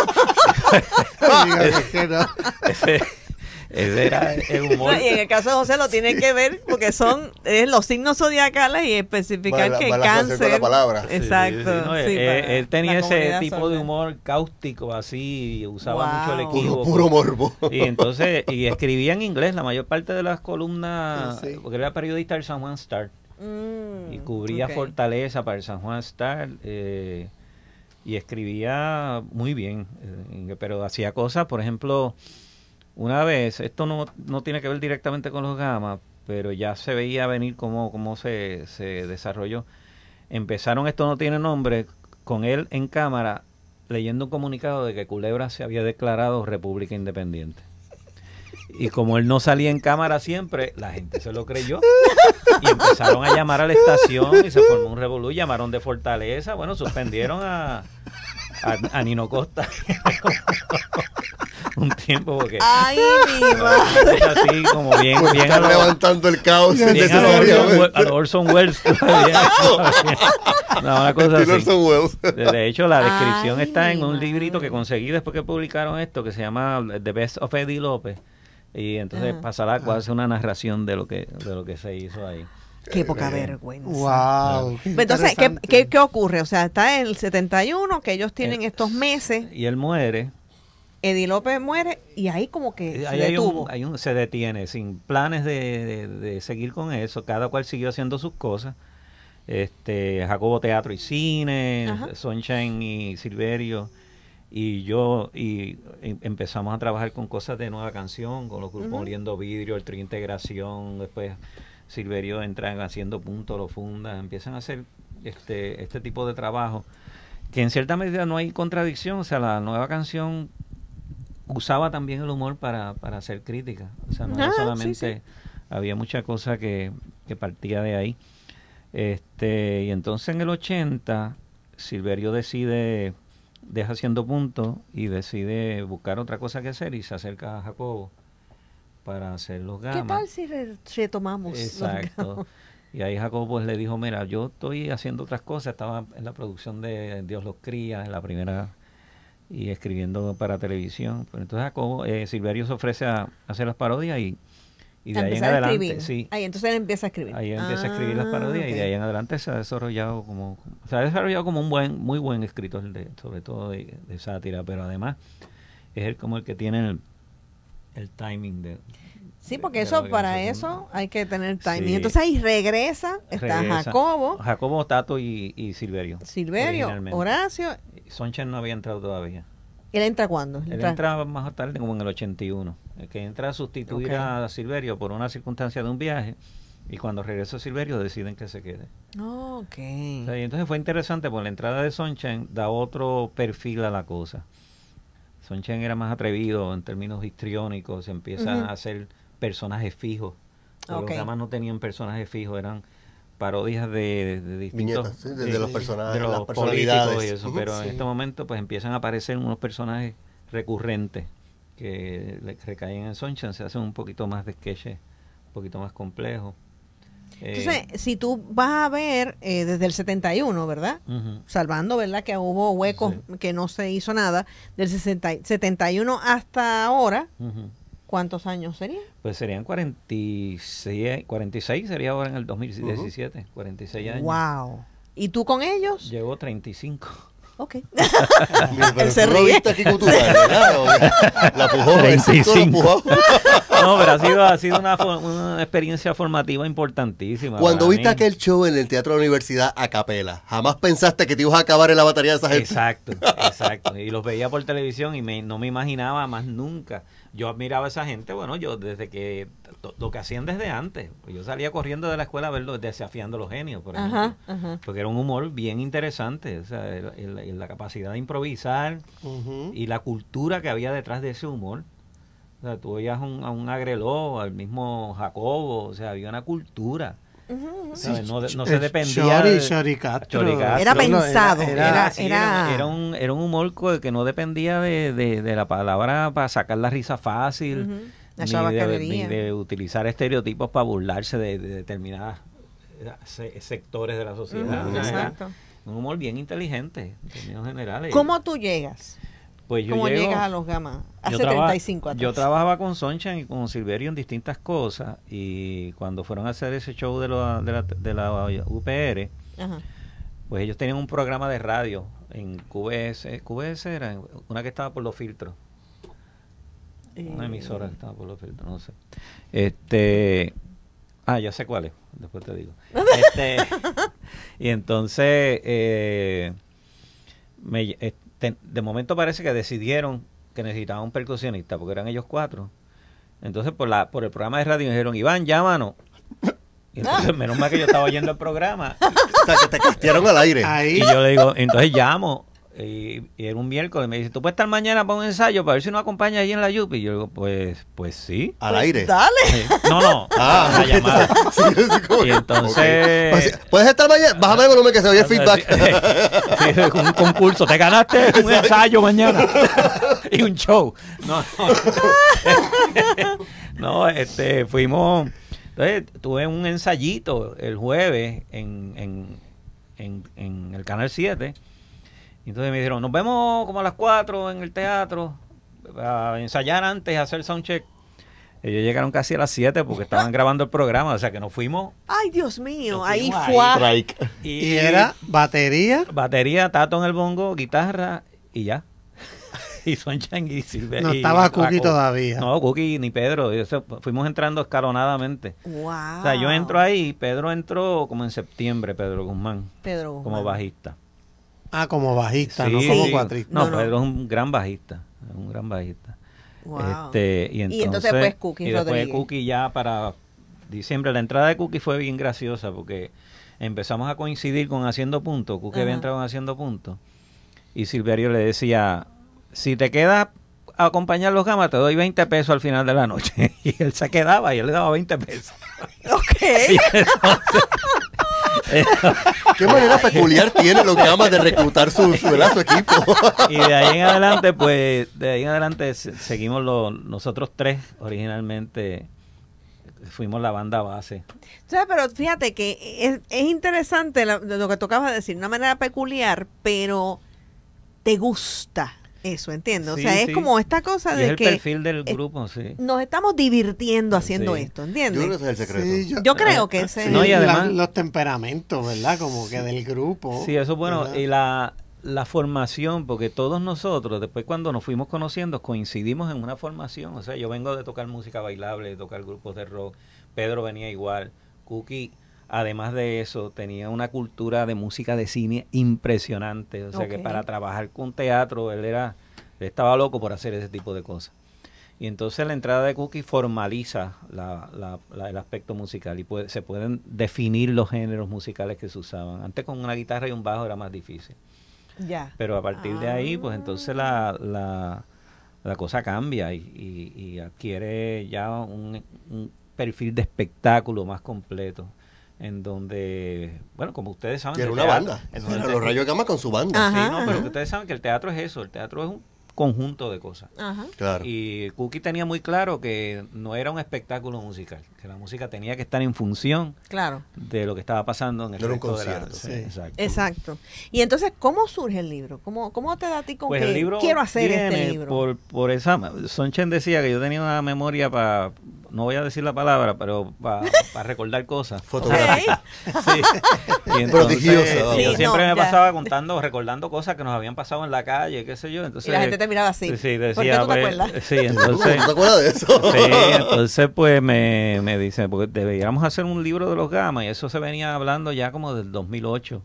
Diga que no. ese, ese era el humor. No, y en el caso de José lo tiene que ver porque son es los signos zodiacales y especificar Mala- que mala relación con cáncer. la palabra. Sí, Exacto. sí, sí, no, sí, él, para él tenía la ese comunidad tipo de sorda. humor cáustico así, y usaba mucho el Wow. equivoco. Puro, puro morbo. Y entonces, y escribía en inglés la mayor parte de las columnas, Sí, sí. porque era periodista del San Juan Star, Mm, y cubría ok. Fortaleza para el San Juan Star, eh, y escribía muy bien, eh, pero hacía cosas, por ejemplo, una vez, esto no, no tiene que ver directamente con los gamas, pero ya se veía venir cómo, cómo se, se desarrolló. Empezaron, esto no tiene nombre, con él en cámara leyendo un comunicado de que Culebra se había declarado república independiente. Y como él no salía en cámara siempre, la gente se lo creyó. Y empezaron a llamar a la estación y se formó un revolú. Llamaron de Fortaleza. Bueno, suspendieron a, a, a Nino Costa un tiempo porque Ay, mi madre. así como bien, Pues bien a están lo- levantando el caos bien a lo Orson innecesariamente. Welles- a lo Orson Welles todavía. No, una cosa Estilo así. Orson Welles. De de hecho, la descripción Ay, está en mi un madre. librito que conseguí después que publicaron esto, que se llama The Best of Eddie López. Y entonces Ajá. Pasará hace una narración de lo que de lo que se hizo ahí. Qué poca vergüenza. Wow. qué Entonces, ¿qué, interesante. qué, qué ocurre? O sea, está en el setenta y uno, que ellos tienen estos meses, Y él muere. Eddie López muere y ahí como que se Ahí hay detuvo. un, hay un- se detiene sin planes de, de- de seguir con eso. Cada cual siguió haciendo sus cosas. Este Jacobo Teatro y Cine, Ajá. Sunshine y Silverio y yo y em- empezamos a trabajar con cosas de nueva canción, con los grupos Ujú. Oliendo Vidrio, el Trio Integración, después Silverio entra haciendo Punto, lo funda, empiezan a hacer este este tipo de trabajo que en cierta medida no hay contradicción, o sea, la nueva canción usaba también el humor para, para hacer crítica, o sea, no era Ah, sí, solamente, sí. había mucha cosa que, que partía de ahí. Este, y entonces en el ochenta, Silverio decide, deja haciendo punto y decide buscar otra cosa que hacer y se acerca a Jacobo para hacer los gamas. ¿Qué tal si re- retomamos? los Exacto. gamas? Y ahí Jacobo pues le dijo, mira, yo estoy haciendo otras cosas, estaba en la producción de Dios los cría, en la primera, y escribiendo para televisión. Pero entonces Jacobo, eh, Silverio se ofrece a, hacer las parodias y, y de A ahí en empezar a adelante, escribir. sí, Ahí entonces él empieza a escribir. ahí empieza a escribir las parodias y de Ah, ahí en adelante se ha desarrollado como, se ha desarrollado como un buen, muy buen escritor, de, sobre todo de, de sátira, pero además es él como el que tiene el, el timing de... Sí, porque de eso la para organización. eso hay que tener timing. Sí. Entonces ahí regresa, está Regresa. Jacobo, Jacobo, Tato y, y Silverio. Silverio, originalmente. Horacio. Sonchen no había entrado todavía. ¿Él entra cuándo? Él Entra- entra más tarde, como en el ochenta y uno, el que entra a sustituir Ok. a Silverio por una circunstancia de un viaje, y cuando regresa Silverio deciden que se quede. Ok. O sea, y entonces fue interesante porque la entrada de Sunshine da otro perfil a la cosa. Sunshine era más atrevido en términos histriónicos, empieza Ujú. a hacer personajes fijos. Pero Ok. Los demás no tenían personajes fijos, eran parodias de, de distintos Viñetas, sí, de- de los personajes, de los las personalidades. políticos y eso, Ujú. pero Sí. en este momento pues empiezan a aparecer unos personajes recurrentes que le recaen en Sunshine, se hacen un poquito más de sketches, un poquito más complejos. Eh, Entonces, si tú vas a ver eh, desde el setenta y uno, ¿verdad? Ujú. Salvando, ¿verdad? Que hubo huecos, que no se hizo nada. Del sesenta, setenta y uno hasta ahora, Ujú. ¿cuántos años serían? Pues serían cuarenta y seis, cuarenta y seis sería ahora en el dos mil diecisiete, cuarenta y seis años. Wow. ¿Y tú con ellos? Llevo treinta y cinco. Ok. Mira, pero Él se tú lo ríe. viste aquí cultural, ¿verdad? La pujó, el circo lo empujó. No, pero ha sido, ha sido una, for- una experiencia formativa importantísima. Cuando para viste mí. aquel show en el Teatro de la Universidad a capela, jamás pensaste que te ibas a acabar en la batería de esa gente. Exacto, exacto. Y los veía por televisión y me, no me imaginaba más nunca. Yo admiraba a esa gente, bueno, yo desde que, to- lo que hacían desde antes. Yo salía corriendo de la escuela a verlo desafiando los genios, por ejemplo. Ajá, ajá. Porque era un humor bien interesante, o sea, el- el- el- la capacidad de improvisar Ujú. y la cultura que había detrás de ese humor. O sea, tú veías un, a un Agreló, al mismo Jacobo, o sea, había una cultura. ¿sabes? No, de- no se Eh, dependía Shori, de- Shori Castro. Chori Castro. Era pensado, Era- era, Sí, era, era un, era un humor co- que no dependía de, de, de la palabra para sacar la risa fácil, Ujú. La ni, de, chabacanería. ni de utilizar estereotipos para burlarse de, de determinados se- sectores de la sociedad. Ujú, O sea, era exacto. un humor bien inteligente en términos generales. ¿Cómo tú llegas? Pues yo ¿Cómo llego- llegas a los gamas? Hace yo traba- treinta y cinco atrás. Yo trabajaba con Sunshine y con Silverio en distintas cosas y cuando fueron a hacer ese show de la, de la, de la U P R, Ajá. pues ellos tenían un programa de radio en Q V S. Q V S era una que estaba por los filtros. Una Eh, emisora que estaba por los filtros, no sé. Este... Ah, ya sé cuál es, después te digo. Este, y entonces, eh, me, este, de momento parece que decidieron que necesitaban un percusionista, porque eran ellos cuatro. Entonces, por la por el programa de radio, me dijeron, Iván, llámanos. Y entonces, menos mal que yo estaba oyendo el programa. O sea, que te castearon al aire. Ahí. Y yo le digo, entonces llamo. Y, y era un miércoles. Me dice, ¿tú puedes estar mañana para un ensayo para ver si nos acompaña allí en la Yupi? Y yo digo, pues, pues sí. Al Pues aire. dale. Sí. No, no. Ah, la ok, llamada. entonces- sí, sí, como- Y entonces... Ok. Pues, ¿puedes estar mañana? Bájame el volumen que se oye el feedback. Sí, sí, un concurso. Te ganaste un ensayo mañana. Y un show. No, no. No, este, fuimos... Entonces, tuve un ensayito el jueves en, en, en, en el Canal siete. Y entonces me dijeron, nos vemos como a las cuatro en el teatro a ensayar antes, a hacer soundcheck. Ellos llegaron casi a las siete porque estaban grabando el programa, o sea que nos fuimos. Ay, Dios mío, Nos ahí fuimos fue. ahí. Y era batería. Batería, Tato en el bongo, guitarra y ya. Y Sunshine y Silver. No y estaba Cookie Paco. todavía. No, Cookie ni Pedro. Eso, fuimos entrando escalonadamente. Wow. O sea, yo entro ahí, Pedro entró como en septiembre, Pedro Guzmán, Pedro Guzmán. como bajista. Ah, como bajista, Sí, no como sí. cuatrista. No, No, no. Pedro es un gran bajista. Es un gran bajista. Wow. Este, y, entonces, Y entonces, pues, Cookie y después Rodríguez. Cookie ya para diciembre. La entrada de Cookie fue bien graciosa porque empezamos a coincidir con Haciendo Punto. Cookie había Ajá. entrado en Haciendo Punto. Y Silverio le decía, si te quedas a acompañar los gamas, te doy veinte pesos al final de la noche. Y él se quedaba y él le daba veinte pesos. Ok. Y entonces, Qué manera peculiar tiene los gamas de reclutar su, su, ¿verdad? Su equipo. y de ahí en adelante, pues, de ahí en adelante se- seguimos los, nosotros tres originalmente. Fuimos la banda base. O sea, pero fíjate que es, es interesante lo, lo que tocabas de decir, una manera peculiar, pero te gusta eso, ¿entiendes? Sí, o sea, es sí. como esta cosa Y de es el que perfil del eh, grupo, sí. nos estamos divirtiendo haciendo Sí. esto, Yo ¿entiendes? creo que ese es el secreto. Sí, yo, Yo creo que ese sí, No, y la- además- los temperamentos, ¿verdad? Como que del grupo. Sí, eso es bueno. ¿verdad? Y la, la formación, porque todos nosotros, después cuando nos fuimos conociendo, coincidimos en una formación. O sea, yo vengo de tocar música bailable, de tocar grupos de rock. Pedro venía igual. Cookie, además de eso, tenía una cultura de música de cine impresionante. O sea, que Ok. para trabajar con teatro, él era Él estaba loco por hacer ese tipo de cosas. Y entonces la entrada de Cookie formaliza la, la, la, el aspecto musical y puede, se pueden definir los géneros musicales que se usaban. Antes con una guitarra y un bajo era más difícil. Ya. Pero a partir de ahí, pues entonces la, la, la cosa cambia y, y, y adquiere ya un, un perfil de espectáculo más completo. En donde, bueno, como ustedes saben... Y era el una teatro, banda. en Era donde- los Rayos Gamma con su banda. Ajá, sí, no, pero ajá. que ustedes saben que el teatro es eso, el teatro es un conjunto de cosas. Ajá. Claro. Y Cookie tenía muy claro que no era un espectáculo musical, que la música tenía que estar en función Claro. de lo que estaba pasando en el No era un resto de la- concierto, sí, sí. exacto. Exacto. Y entonces, ¿cómo surge el libro? ¿Cómo, cómo te da a ti con Pues que el libro quiero hacer viene este libro? Por, por esa, Sonchen decía que yo tenía una memoria para, no voy a decir la palabra, pero para recordar cosas. Fotográfica. Sí. Y entonces, Prodigiosa. sí, yo Sí, siempre no, me ya. pasaba contando, recordando cosas que nos habían pasado en la calle, qué sé yo. Entonces, Y la gente te miraba así. Sí, ¿Por decía, qué tú te pues, acuerdas? sí, entonces, ¿No te acuerdas de eso? sí, entonces pues me, me dice, porque deberíamos hacer un libro de los Gamma, y eso se venía hablando ya como del dos mil ocho.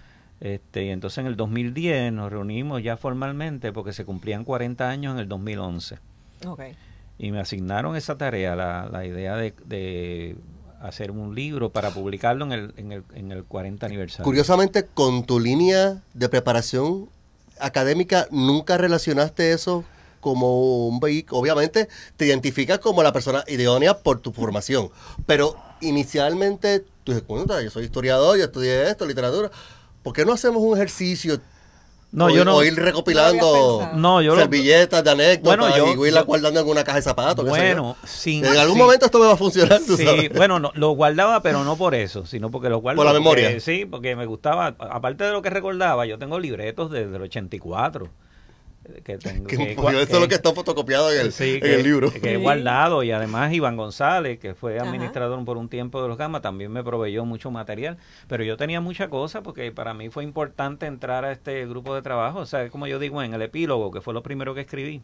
Este, y entonces en el dos mil diez nos reunimos ya formalmente porque se cumplían cuarenta años en el dos mil once. Ok. Y me asignaron esa tarea, la, la idea de, de hacer un libro para publicarlo en el, en el, en el cuarenta aniversario. Curiosamente, con tu línea de preparación académica, ¿nunca relacionaste eso como un vehículo? Obviamente, te identificas como la persona idónea por tu formación, pero inicialmente, tú dices, "Bueno, yo soy historiador, yo estudié esto, literatura, ¿por qué no hacemos un ejercicio? No, o, yo no- o ir No recopilando había pensado. No, yo lo- servilletas de anécdotas Bueno, yo- y irla yo- guardando en una caja de zapatos. qué sé yo. Bueno, sin, En algún sin- momento esto me va a funcionar, tú Sí, sabes. bueno, no, lo guardaba, pero no por eso, sino porque lo guardaba. Por la memoria. Sí, porque me gustaba, aparte de lo que recordaba, yo tengo libretos desde el ochenta y cuatro. Que tengo, Que, que- porque eso es lo que está fotocopiado en el, sí, en que- el libro. que he guardado, y además Iván González, que fue Ajá. administrador por un tiempo de los Gamma, también me proveyó mucho material, pero yo tenía mucha cosa porque para mí fue importante entrar a este grupo de trabajo, o sea, como yo digo en el epílogo, que fue lo primero que escribí,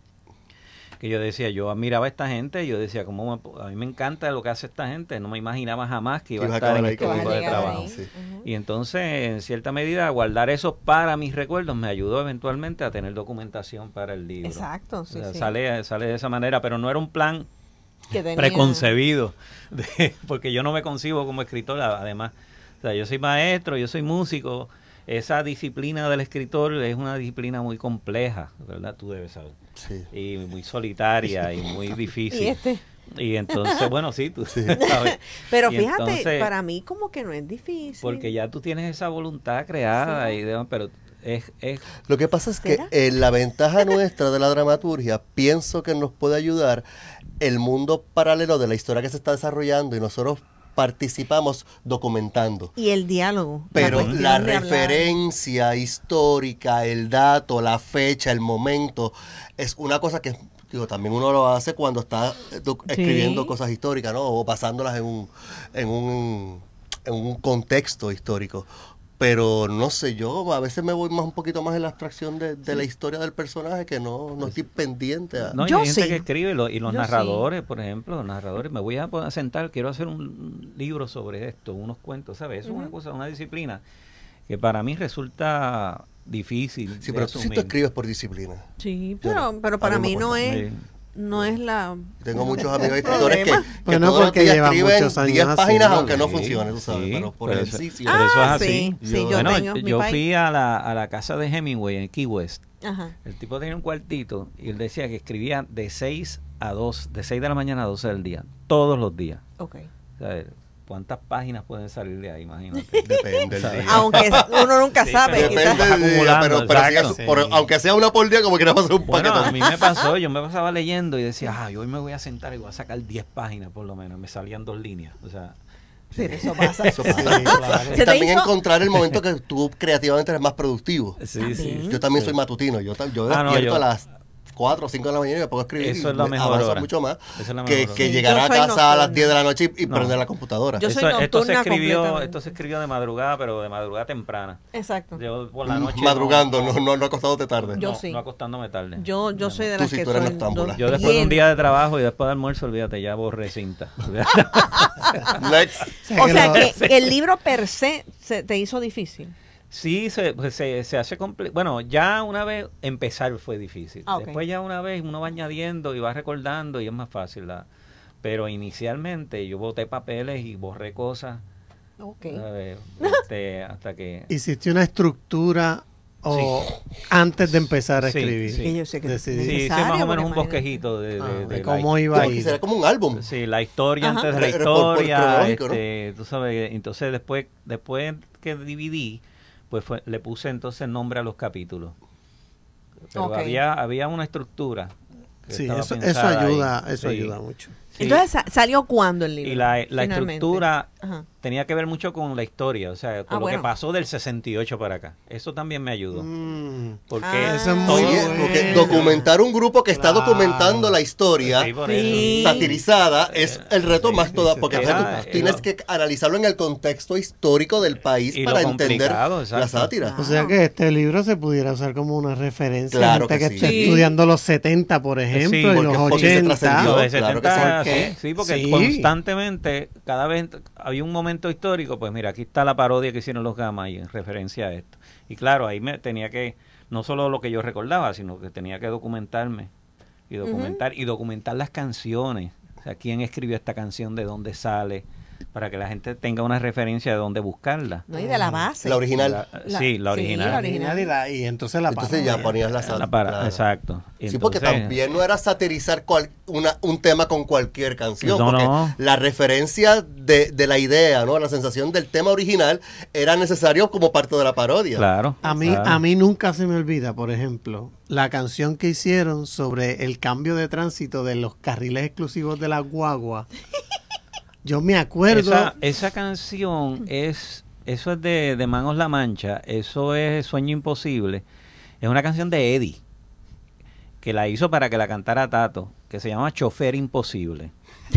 que yo decía, yo admiraba a esta gente, yo decía, como a mí me encanta lo que hace esta gente, no me imaginaba jamás que iba ibas a a estar en acabar ahí este con grupo ellos. de Vas a llegar trabajo. ahí. Sí. Ujú. Y entonces, en cierta medida, guardar eso para mis recuerdos me ayudó eventualmente a tener documentación para el libro. Exacto, sí, O sea, sí. Sale, sale de esa manera, pero no era un plan Que tenía- preconcebido, de- porque yo no me concibo como escritor, a- además. O sea, yo soy maestro, yo soy músico. Esa disciplina del escritor es una disciplina muy compleja, ¿verdad? Tú debes saber. Sí. Y muy solitaria y muy difícil. Y este. Y entonces, bueno, sí, tú sabes. Pero Y fíjate, entonces, para mí como que no es difícil. porque ya tú tienes esa voluntad creada, Sí. y demás, pero es, es Lo que pasa es que ¿Será? eh, la ventaja nuestra de la dramaturgia, pienso que nos puede ayudar el mundo paralelo de la historia que se está desarrollando y nosotros participamos documentando. Y el diálogo. Pero cuestión la de hablar. referencia histórica, el dato, la fecha, el momento, es una cosa que digo, también uno lo hace cuando está eh, doc- Sí. escribiendo cosas históricas, ¿no? O basándolas en un, en un, en un contexto histórico. Pero no sé, yo a veces me voy más un poquito más en la abstracción de, de la historia del personaje, que no, no estoy pendiente a... No, y Yo hay gente sí. que escribe, lo- y los Yo narradores, por ejemplo, los narradores, me voy a poner a sentar, quiero hacer un libro sobre esto, unos cuentos, ¿sabes? Eso es una cosa, una disciplina que para mí resulta difícil. Sí, de pero tú sí asumir. te escribes por disciplina. Sí, Yo pero, no. pero A para mí mí me no cuesta. es, Sí. no es la... Tengo no muchos es amigos el escritores que, problema. que Bueno, todos los porque días lleva escriben muchos años diez páginas haciéndolo. aunque no Sí, funcione, tú sabes, sí, pero por pero eso- ejercicio. pero eso es Ah, así. sí, sí, Yo- yo Bueno, tengo yo mi país. fui a la, a la casa de Hemingway en Key West. Ajá. El tipo tenía un cuartito y él decía que escribía de seis a dos, de seis de la mañana a doce del día, todos los días. Ok. O sea, ¿cuántas páginas pueden salir de ahí? Imagínate. Depende del día. Aunque uno nunca Sí, sabe, pero quizás. Depende del día, acumulando, pero, pero si exacto. es- por- aunque sea una por día, como que no va a ser un Bueno, paquete. a mí me pasó, yo me pasaba leyendo y decía, ah, hoy me voy a sentar y voy a sacar diez páginas por lo menos. Me salían dos líneas. O sea, Pero eso pasa. Eso pasa. claro. Y ¿Se te también hizo? encontrar el momento que tú creativamente eres más productivo. sí, sí. Yo también Sí. soy matutino. Yo, tam- yo Ah, no, despierto yo- a las cuatro o cinco de la mañana y me pongo a escribir. Eso y es la me mejor avanzo hora. mucho más Esa es la que, mejor que hora. llegar Yo a soy casa a las nocturna. diez de la noche y, y No. prender la computadora. Yo soy Eso- esto se nocturna escribió, completamente. esto se escribió de madrugada, pero de madrugada temprana. Exacto. Yo por la noche Madrugando, no, no, no, no acostándote tarde. Yo no, sí. no acostándome tarde. Yo, yo soy de Tú las sí, que tú eres soy noctámbula. Yo después de un bien- día de trabajo y después de almuerzo, olvídate, ya borré cinta. Next. O que sea no- que, que el libro per se, se te hizo difícil. Sí, se, pues se, se hace complejo. Bueno, ya una vez empezar fue difícil. Ah, ok. Después ya una vez uno va añadiendo y va recordando y es más fácil. La, pero inicialmente yo boté papeles y borré cosas. Ok. ¿Sabes? Este, hasta que... ¿Hiciste una estructura o antes de empezar a Sí, escribir? sí. Que yo sé que decidí- Sí, hice necesario, más o menos porque un imagínate. bosquejito de, de, Ah, de de la cómo his- iba a Como que ir. será como un álbum. Sí, la historia Ajá. antes de la Por- por- por historia, cronológico, ¿no? este, tú sabes, entonces después, después que dividí, pues fue, le puse entonces nombre a los capítulos. Pero Ok. había, había una estructura. que Sí, estaba eso, eso pensada ahí. ayuda, eso Sí. ayuda mucho. Sí. Entonces, sa- ¿salió cuándo el libro? Y la, la finalmente? estructura Ajá. tenía que ver mucho con la historia, o sea, con Ah, lo bueno. que pasó del sesenta y ocho para acá. Eso también me ayudó. Mm. Porque Ah. Eso es muy todo- Sí, bueno. porque documentar un grupo que está Claro. documentando la historia Sí, por Sí. eso. satirizada es el reto Sí, más sí, toda, sí, porque sí. o sea, tú Ah, tienes y lo- que analizarlo en el contexto histórico del país Y lo para entender complicado, la exacto. sátira. O sea que este libro se pudiera usar como una referencia. Claro gente que que sí. esté Sí. estudiando los setenta, por ejemplo, Sí, y porque- los porque se ochenta. trascendió. Lo de Claro que setenta, sí. sí, sí, porque Sí. constantemente, cada vez había un momento histórico, pues mira, aquí está la parodia que hicieron los Gamas y en referencia a esto. Y claro, ahí me tenía que, no solo lo que yo recordaba, sino que tenía que documentarme y documentar y documentar las canciones. O sea, quién escribió esta canción, de dónde sale, para que la gente tenga una referencia de dónde buscarla. No, y de la base. La original. La- La- sí, la sí, original. la original. Y, la- y entonces la Entonces ya parodia. ponías la La sátira. para- claro. Exacto. Y Sí, porque entonces- también no era satirizar cual- una, un tema con cualquier canción, No, porque no. la referencia de, de la idea, ¿no? La sensación del tema original era necesario como parte de la parodia. Claro. A mí, claro. a mí nunca se me olvida, por ejemplo, la canción que hicieron sobre el cambio de tránsito de los carriles exclusivos de la guagua. Yo me acuerdo. Esa, esa canción es, eso es de, de Manos La Mancha, eso es Sueño Imposible. Es una canción de Eddie, que la hizo para que la cantara Tato, que se llama Chofer Imposible.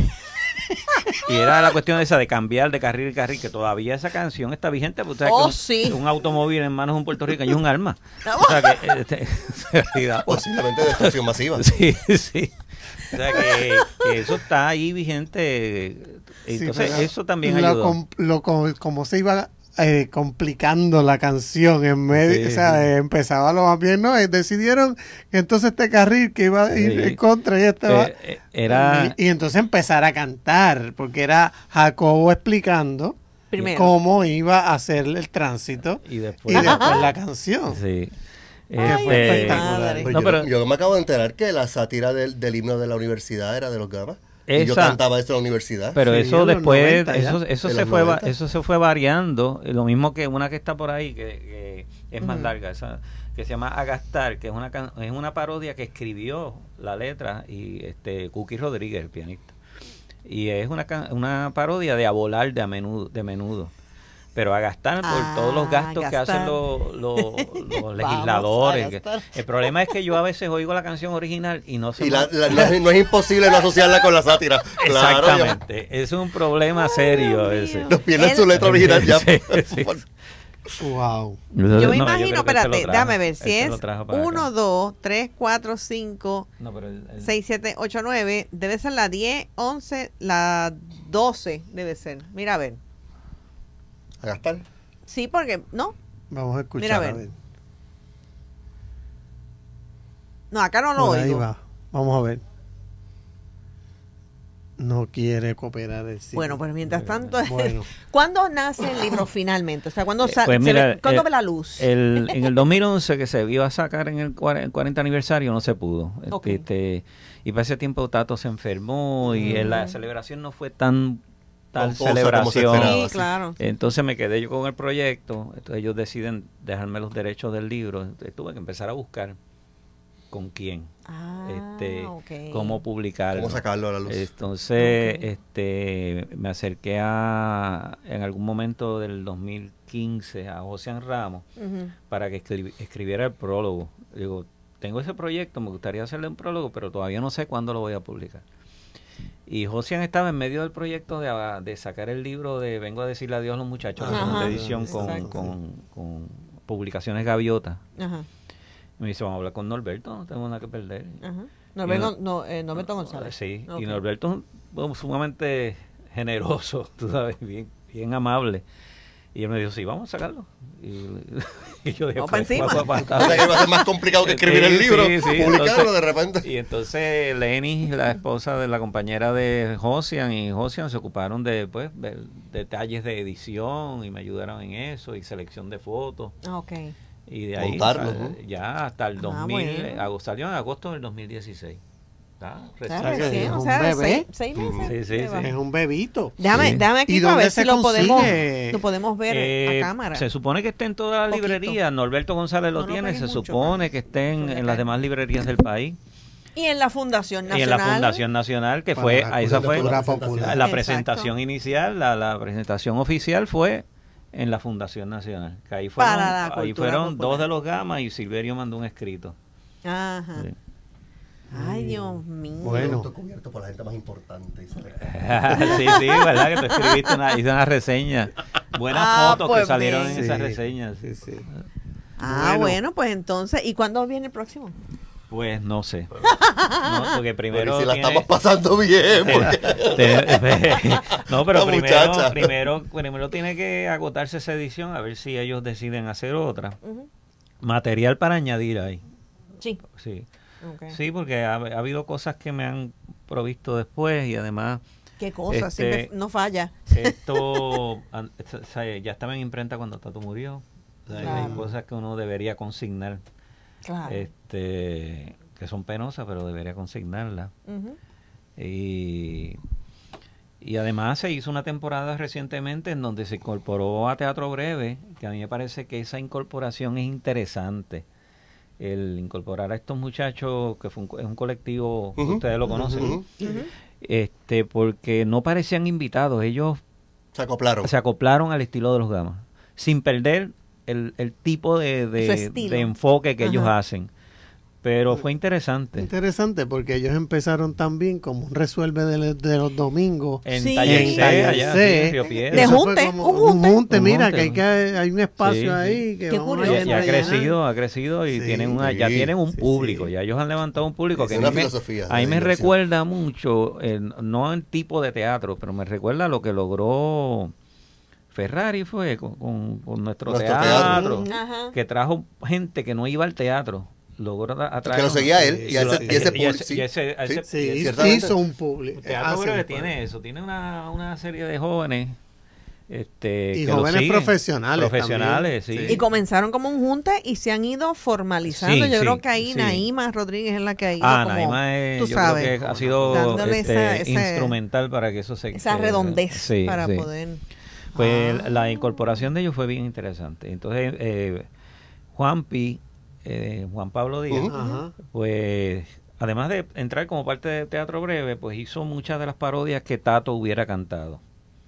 Y era la cuestión esa de cambiar de carril a carril, que todavía esa canción está vigente. Porque, ¿sabes? Oh, que un, sí. un automóvil en manos de un puertorriqueño es un arma. O sea que, este, en realidad, pues, Posiblemente destrucción masiva. sí, sí. O sea que, que eso está ahí vigente. Sí, Entonces, pero eso también lo ayudó. com- lo com- como se iba eh, complicando la canción en medio, Sí, o sea, sí. eh, empezaba lo más bien, ¿no? Eh, decidieron que entonces este carril que iba a ir Sí. en contra y este va- Eh, eh, era- y, y entonces empezar a cantar, porque era Jacobo explicando Primero. cómo iba a hacer el tránsito Y y después. después la canción. Sí. Que Este, fue espectacular. madre. Pues No, yo, pero- yo me acabo de enterar que la sátira del, del himno de la universidad era de los Gamas. Y yo Esa- cantaba eso en la universidad. Pero Sí, eso en los después, noventa ya. eso, eso En se los fue, va- noventa. eso se fue variando. eh, Lo mismo que una que está por ahí, que, que es más Ujú. larga, esa, que se llama Agastar, que es una can- es una parodia que escribió la letra y este Cookie Rodríguez, el pianista. Y es una can- una parodia de A Volar de a menudo, de menudo. Pero a gastar por Ah, todos los gastos que gastar. hacen los, los- los Vamos a legisladores. que- gastar. el problema es que yo a veces oigo la canción original y no sé. Y la- la- no, es, no es imposible no asociarla con la sátira. Claro, ya- Exactamente. Es un problema serio a veces. nos pierden Él- su letra original ya. Sí, sí. Wow. Yo me imagino, espérate, déjame ver, si es uno uno, dos, tres, cuatro, cinco, No, pero el- el- seis, siete, ocho, nueve, debe ser la diez, once, la doce, debe ser. Mira a ver. A gastar. Sí, porque, ¿no? Vamos a escuchar. Mira, a a ver. ver. No, acá no lo Por ahí oigo. va. Vamos a ver. No quiere cooperar el sitio. Bueno, pues mientras tanto, Bueno. ¿cuándo nace el libro finalmente? O sea, ¿cuándo, Eh, sa- pues se mira, ve, ¿cuándo eh, ve la luz? el- en el dos mil once que se iba a sacar en el cuarenta, cuarenta aniversario no se pudo. Ok. Este, y para ese tiempo Tato se enfermó y en la celebración no fue tan tal Pomposa como se celebración. esperaba, Sí, claro. Entonces me quedé yo con el proyecto. Entonces ellos deciden dejarme los derechos del libro. Entonces tuve que empezar a buscar con quién, Ah, este, ok. cómo publicarlo. Cómo sacarlo a la luz. Entonces, Ok. este, me acerqué a, en algún momento del dos mil quince a José Ramos Ujú. para que escri- escribiera el prólogo. Digo, tengo ese proyecto, me gustaría hacerle un prólogo, pero todavía no sé cuándo lo voy a publicar. Y José estaba en medio del proyecto de, a- de sacar el libro de Vengo a decirle adiós a los muchachos, la Ajá. segunda edición con, Exacto. con, con Publicaciones Gaviota. Ajá, Y me dice, vamos a hablar con Norberto, no tengo nada que perder. ajá. Norberto, Y no, eh, Norberto González. Sí, Ok. y Norberto es un- sumamente generoso, tú sabes, bien, bien amable. Y él me dijo, sí, vamos a sacarlo. Y, y yo dije, Vamos para pues, encima. pa- pa- pa- O sea que va a ser más complicado que escribir el libro, publicarlo entonces- de repente. Y entonces Lenny, la esposa de la compañera de Josian, y Josian se ocuparon de pues de- detalles de edición y me ayudaron en eso y selección de fotos. Ah, ok. Y de ahí Montarlo, sal- ¿no? ya hasta el dos mil, bueno. agosto, salió en agosto del dos mil dieciséis. Está Está recién. recién, es o un sea, bebé. seis, seis meses. Sí, sí, Qué va. sí. Es un bebito. Déjame, Sí. déjame aquí ¿Y para dónde ver se si lo podemos, consigue? lo podemos ver Eh, a cámara. Se supone que esté en todas las Poquito. librerías. Norberto González lo No lo tiene. pegues Se mucho, supone que estén en las demás librerías del país. Y en la Fundación Y Nacional. en la Fundación Nacional, que Para fue, la esa fue cultura la, popular. la Exacto. presentación inicial, la, la presentación oficial fue en la Fundación Nacional. Que ahí fueron, Para la ahí cultura fueron popular. dos de los gamas y Silverio mandó un escrito. Ajá. Sí. Ay, Dios mío. Bueno. Cubierto por la gente más importante. y se le- sí, sí, verdad que tú escribiste una, hice una reseña. Buenas Ah, fotos pues que salieron bien. en esas Sí. reseñas. Sí, sí. Ah, Bueno. bueno. pues entonces, ¿y cuándo viene el próximo? Pues no sé. No, porque primero. Pero si la tiene- estamos pasando bien. porque- Te- no, pero La primero, muchacha. primero, primero tiene que agotarse esa edición a ver si ellos deciden hacer otra. Ujú. Material para añadir ahí. Sí. Sí, Ok. sí, porque ha, ha habido cosas que me han provisto después y además Qué cosa, Este- siempre no falla. esto an- o sea, ya estaba en imprenta cuando Tato murió. O sea, Claro. hay cosas que uno debería consignar, Claro. este, que son penosas, pero debería consignarlas. Ujú. Y, y además se hizo una temporada recientemente en donde se incorporó a Teatro Breve, que a mí me parece que esa incorporación es interesante. El incorporar a estos muchachos, que fue un, co- es un colectivo, Ujú, ustedes lo conocen, ujú. este porque no parecían invitados, ellos Se acoplaron. se acoplaron al estilo de los Gamas, sin perder el, el tipo de, de- Su estilo. de enfoque que ellos Ajá. hacen. Pero fue interesante. Interesante porque ellos empezaron también como un resuelve de, de los domingos En Sí. Taller en C, Taller allá, C. sí, en Río Piedra. De Eso fue junte, como un junte. un junte, Un mira junte, que hay, ¿no? que hay un espacio Sí, ahí que Qué vamos a curioso. Ya, ya ha rellenar. crecido, ha crecido y Sí, tienen una, ya sí, tienen un sí, público, sí. ya ellos han levantado un público Es que a una mí me, filosofía a mí de me diversión. recuerda mucho, eh, no el tipo de teatro, pero me recuerda lo que logró Ferrari fue con, con- con nuestro, Nuestro teatro, teatro. Ajá. que trajo gente que no iba al teatro, logró a- atraer Que lo seguía él y a lo- ese- y ese y público, ese- sí. y ese- a ese- Sí, y ese- ciertamente. hizo un público. el Teatro hace Breve un tiene público. eso, tiene una, una serie de jóvenes este, Y que lo jóvenes siguen, profesionales profesionales, también. sí. Y comenzaron como un junte y se han ido formalizando. Sí, Yo sí, creo que ahí sí. Naima Rodríguez es la que ha ido Ah, como, Naima es, tú yo sabes, creo que ha sido dándole este, esa- ese- instrumental para que eso se... esa que- redondez sí, para sí. poder... Pues Ah. la incorporación de ellos fue bien interesante. Entonces, eh, Juanpi, eh, Juan Pablo Díaz, Ujú. Ajá. pues además de entrar como parte de Teatro Breve, pues hizo muchas de las parodias que Tato hubiera cantado.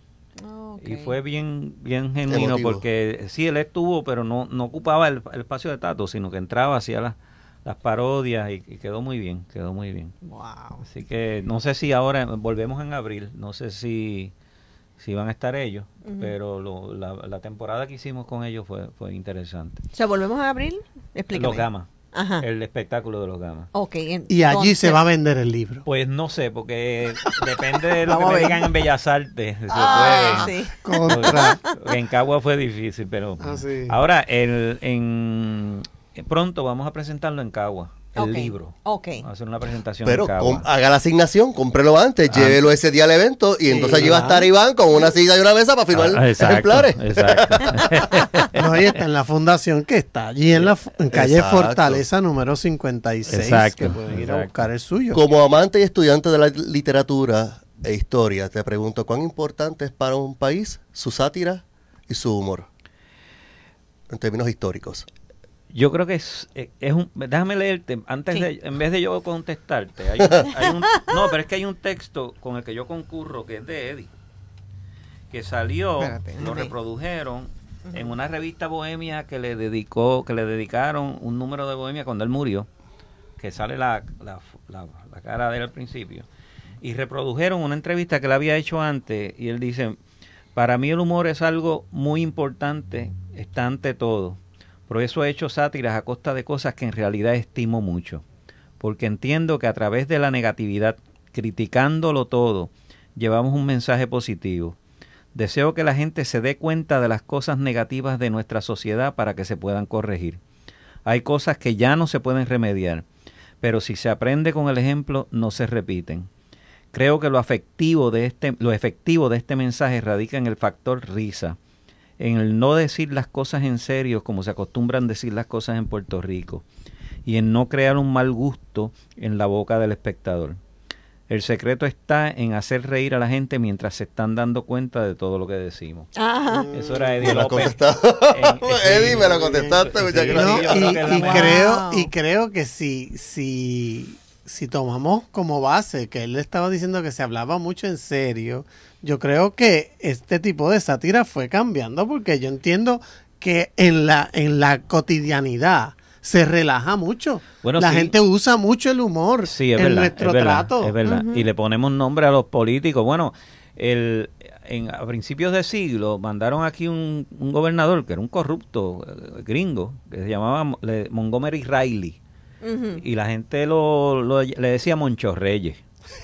Ok. Y fue bien bien genuino Emotivo. porque sí, él estuvo, pero no, no ocupaba el, el espacio de Tato, sino que entraba, hacía las, las parodias y, y quedó muy bien, quedó muy bien. Wow. Así que no sé si ahora, volvemos en abril, no sé si, si van a estar ellos, Ujú. pero lo- la, la temporada que hicimos con ellos fue, fue interesante. O sea, ¿volvemos a abril? Explícame. Los Gamas, Ajá. el espectáculo de los Gamas. Ok. en- Y allí se entonces- va a vender el libro. Pues no sé, porque depende de lo Vamos que a me ver. digan en Bellas Artes. se Ah, puede. sí. Contra. Porque en Cagua fue difícil, pero Ah, sí. ahora el, en pronto vamos a presentarlo en Cagua, el Ok. libro. Ok. Vamos a hacer una presentación Pero en Cagua. com- haga la asignación, cómprelo antes, llévelo ese día al evento y entonces allí va a estar Iván con una silla y una mesa para firmar Ah, exacto, ejemplares. exacto. No, y está en la fundación que está allí en la fu- en calle Exacto. Fortaleza número cincuenta y seis, Exacto, que pueden ir a exacto. buscar el suyo. Como amante y estudiante de la literatura e historia, te pregunto, ¿cuán importante es para un país su sátira y su humor? En términos históricos. Yo creo que es, eh, es un... Déjame leerte, antes Sí. de... En vez de yo contestarte, hay un, hay un- no, pero es que hay un texto con el que yo concurro que es de Eddie, que salió, Espérate, lo déjame. reprodujeron en una revista bohemia que le dedicó, que le dedicaron un número de bohemia cuando él murió, que sale la, la, la, la cara de él al principio, y reprodujeron una entrevista que él había hecho antes, y él dice, para mí el humor es algo muy importante, está ante todo. Por eso he hecho sátiras a costa de cosas que en realidad estimo mucho. Porque entiendo que a través de la negatividad, criticándolo todo, llevamos un mensaje positivo. Deseo que la gente se dé cuenta de las cosas negativas de nuestra sociedad para que se puedan corregir. Hay cosas que ya no se pueden remediar, pero si se aprende con el ejemplo, no se repiten. Creo que lo afectivo de este, lo efectivo de este mensaje radica en el factor risa, en el no decir las cosas en serio como se acostumbran decir las cosas en Puerto Rico, y en no crear un mal gusto en la boca del espectador. El secreto está en hacer reír a la gente mientras se están dando cuenta de todo lo que decimos. Ajá. Eso era Eddie Me lo López. contestaste. Eddie, me lo contestaste. Muchas No, gracias. y, y Wow. creo y creo que si si si tomamos como base que él estaba diciendo que se hablaba mucho en serio, yo creo que este tipo de sátira fue cambiando, porque yo entiendo que en la en la cotidianidad se relaja mucho. Bueno, la sí. gente usa mucho el humor Sí, es en verdad, nuestro es verdad, trato. es verdad. Ujú. Y le ponemos nombre a los políticos. Bueno, el, en, a principios de siglo mandaron aquí un, un gobernador que era un corrupto eh, gringo, que se llamaba le- Montgomery Riley. Ujú. Y la gente lo, lo- le decía Moncho Reyes.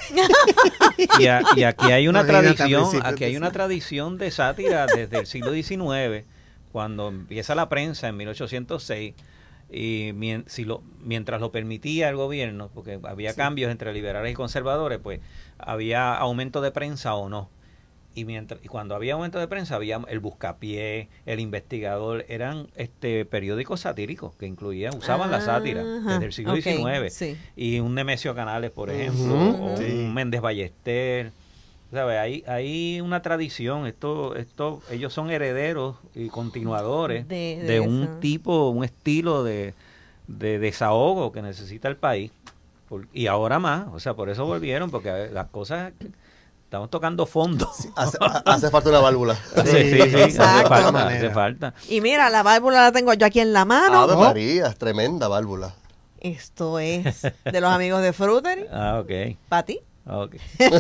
y, a- y aquí hay una Imagínate, a tradición, principios aquí hay de una tradición de sátira desde el siglo diecinueve, cuando empieza la prensa en mil ochocientos seis, y mien- si lo, mientras lo permitía el gobierno, porque había Sí. cambios entre liberales y conservadores, pues había aumento de prensa o no. Y mientras y cuando había aumento de prensa había el Buscapié, el Investigador, eran este periódicos satíricos que incluían, usaban la sátira Ajá, desde el siglo ok, diecinueve. sí. Y un Nemesio Canales, por ejemplo, Ujú, o sí. un Méndez Ballester. ¿Sabes? Hay, hay una tradición, esto, esto, ellos son herederos y continuadores De- de, de un eso. tipo, un estilo de, de desahogo que necesita el país. Por- y ahora más, o sea, por eso volvieron, porque las cosas, estamos tocando fondo. Hace, hace falta una válvula. Sí, sí, sí, hace Exacto. falta, Manera. hace falta. Y mira, la válvula la tengo yo aquí en la mano. Ave María, es tremenda válvula. Esto es de los amigos de Frutery. Ah, ok. ¿Para ti? Ah, ok.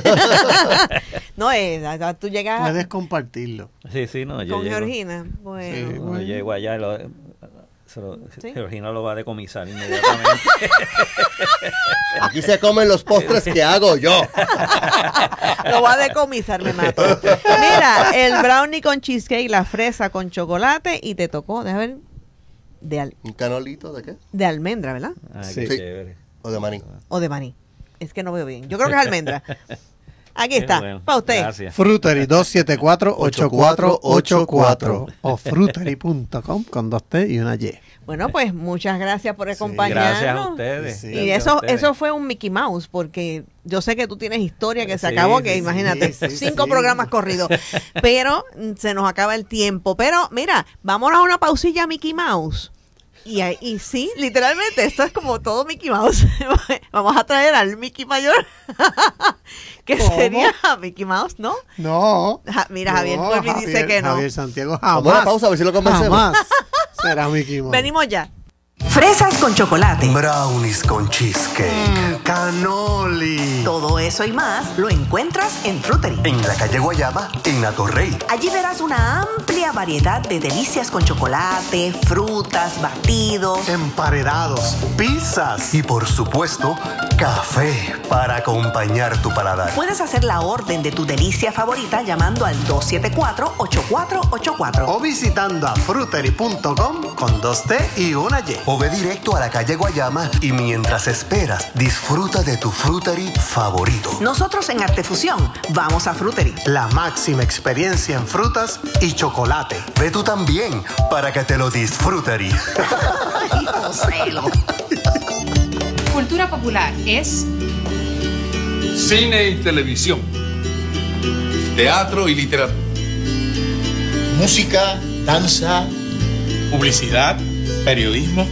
No, es, tú llegas Puedes compartirlo. Sí, sí, no, yo con llego, Georgina. Bueno. Sí. no, yo llego allá y lo, se lo- ¿Sí? Georgina lo va a decomisar inmediatamente. Aquí se comen los postres que hago yo. Lo va a decomisar, me mato. Mira, el brownie con cheesecake, la fresa con chocolate y te tocó, déjame ver, de, al- ¿Un canolito de qué? de almendra, ¿verdad? Ay, Sí. qué Sí. chévere. O de maní. O de maní. Es que no veo bien. Yo creo que es almendra. Aquí Qué está, bueno. para usted. Gracias. Frutery dos siete cuatro, ocho cuatro ocho cuatro o frutery punto com con dos T y una Y. Bueno, pues muchas gracias por acompañarnos. Gracias a ustedes. Sí. Y Gracias a eso, ustedes. eso fue un Mickey Mouse, porque yo sé que tú tienes historia que se Sí, acabó, sí, que sí, imagínate, sí, cinco sí. programas corridos. Pero mm, se nos acaba el tiempo. Pero mira, vámonos a una pausilla Mickey Mouse. Y, ahí- y sí, literalmente, esto es como todo Mickey Mouse. Vamos a traer al Mickey mayor, que ¿Cómo? sería Mickey Mouse, ¿no? No. Ja- mira, no, Javier Colby dice Javier- que no. Javier Santiago Vamos a jamás. la pausa a ver si lo convencemos. Jamás será Mickey Mouse. Venimos ya. Fresas con chocolate. Brownies con cheesecake. Canoli. Todo eso y más lo encuentras en Frutery. En la calle Guayama, en Atorrey. Allí verás una amplia variedad de delicias con chocolate, frutas, batidos. Emparedados, pizzas y por supuesto, café para acompañar tu paladar. Puedes hacer la orden de tu delicia favorita llamando al dos siete cuatro, ocho cuatro ocho cuatro. O visitando a frutery punto com con dos T y una Y. O ve directo a la calle Guayama y mientras esperas, disfruta de tu frutery favorito. Nosotros en Artefusión vamos a Frutery. La máxima experiencia en frutas y chocolate. Ve tú también para que te lo disfrutery. Ay, Joselo. Cultura popular es Cine y televisión. Teatro y literatura. Música, danza, publicidad, periodismo.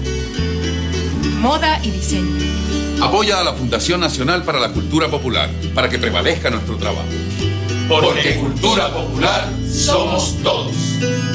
moda y diseño. Apoya a la Fundación Nacional para la Cultura Popular para que prevalezca nuestro trabajo. Porque cultura popular somos todos.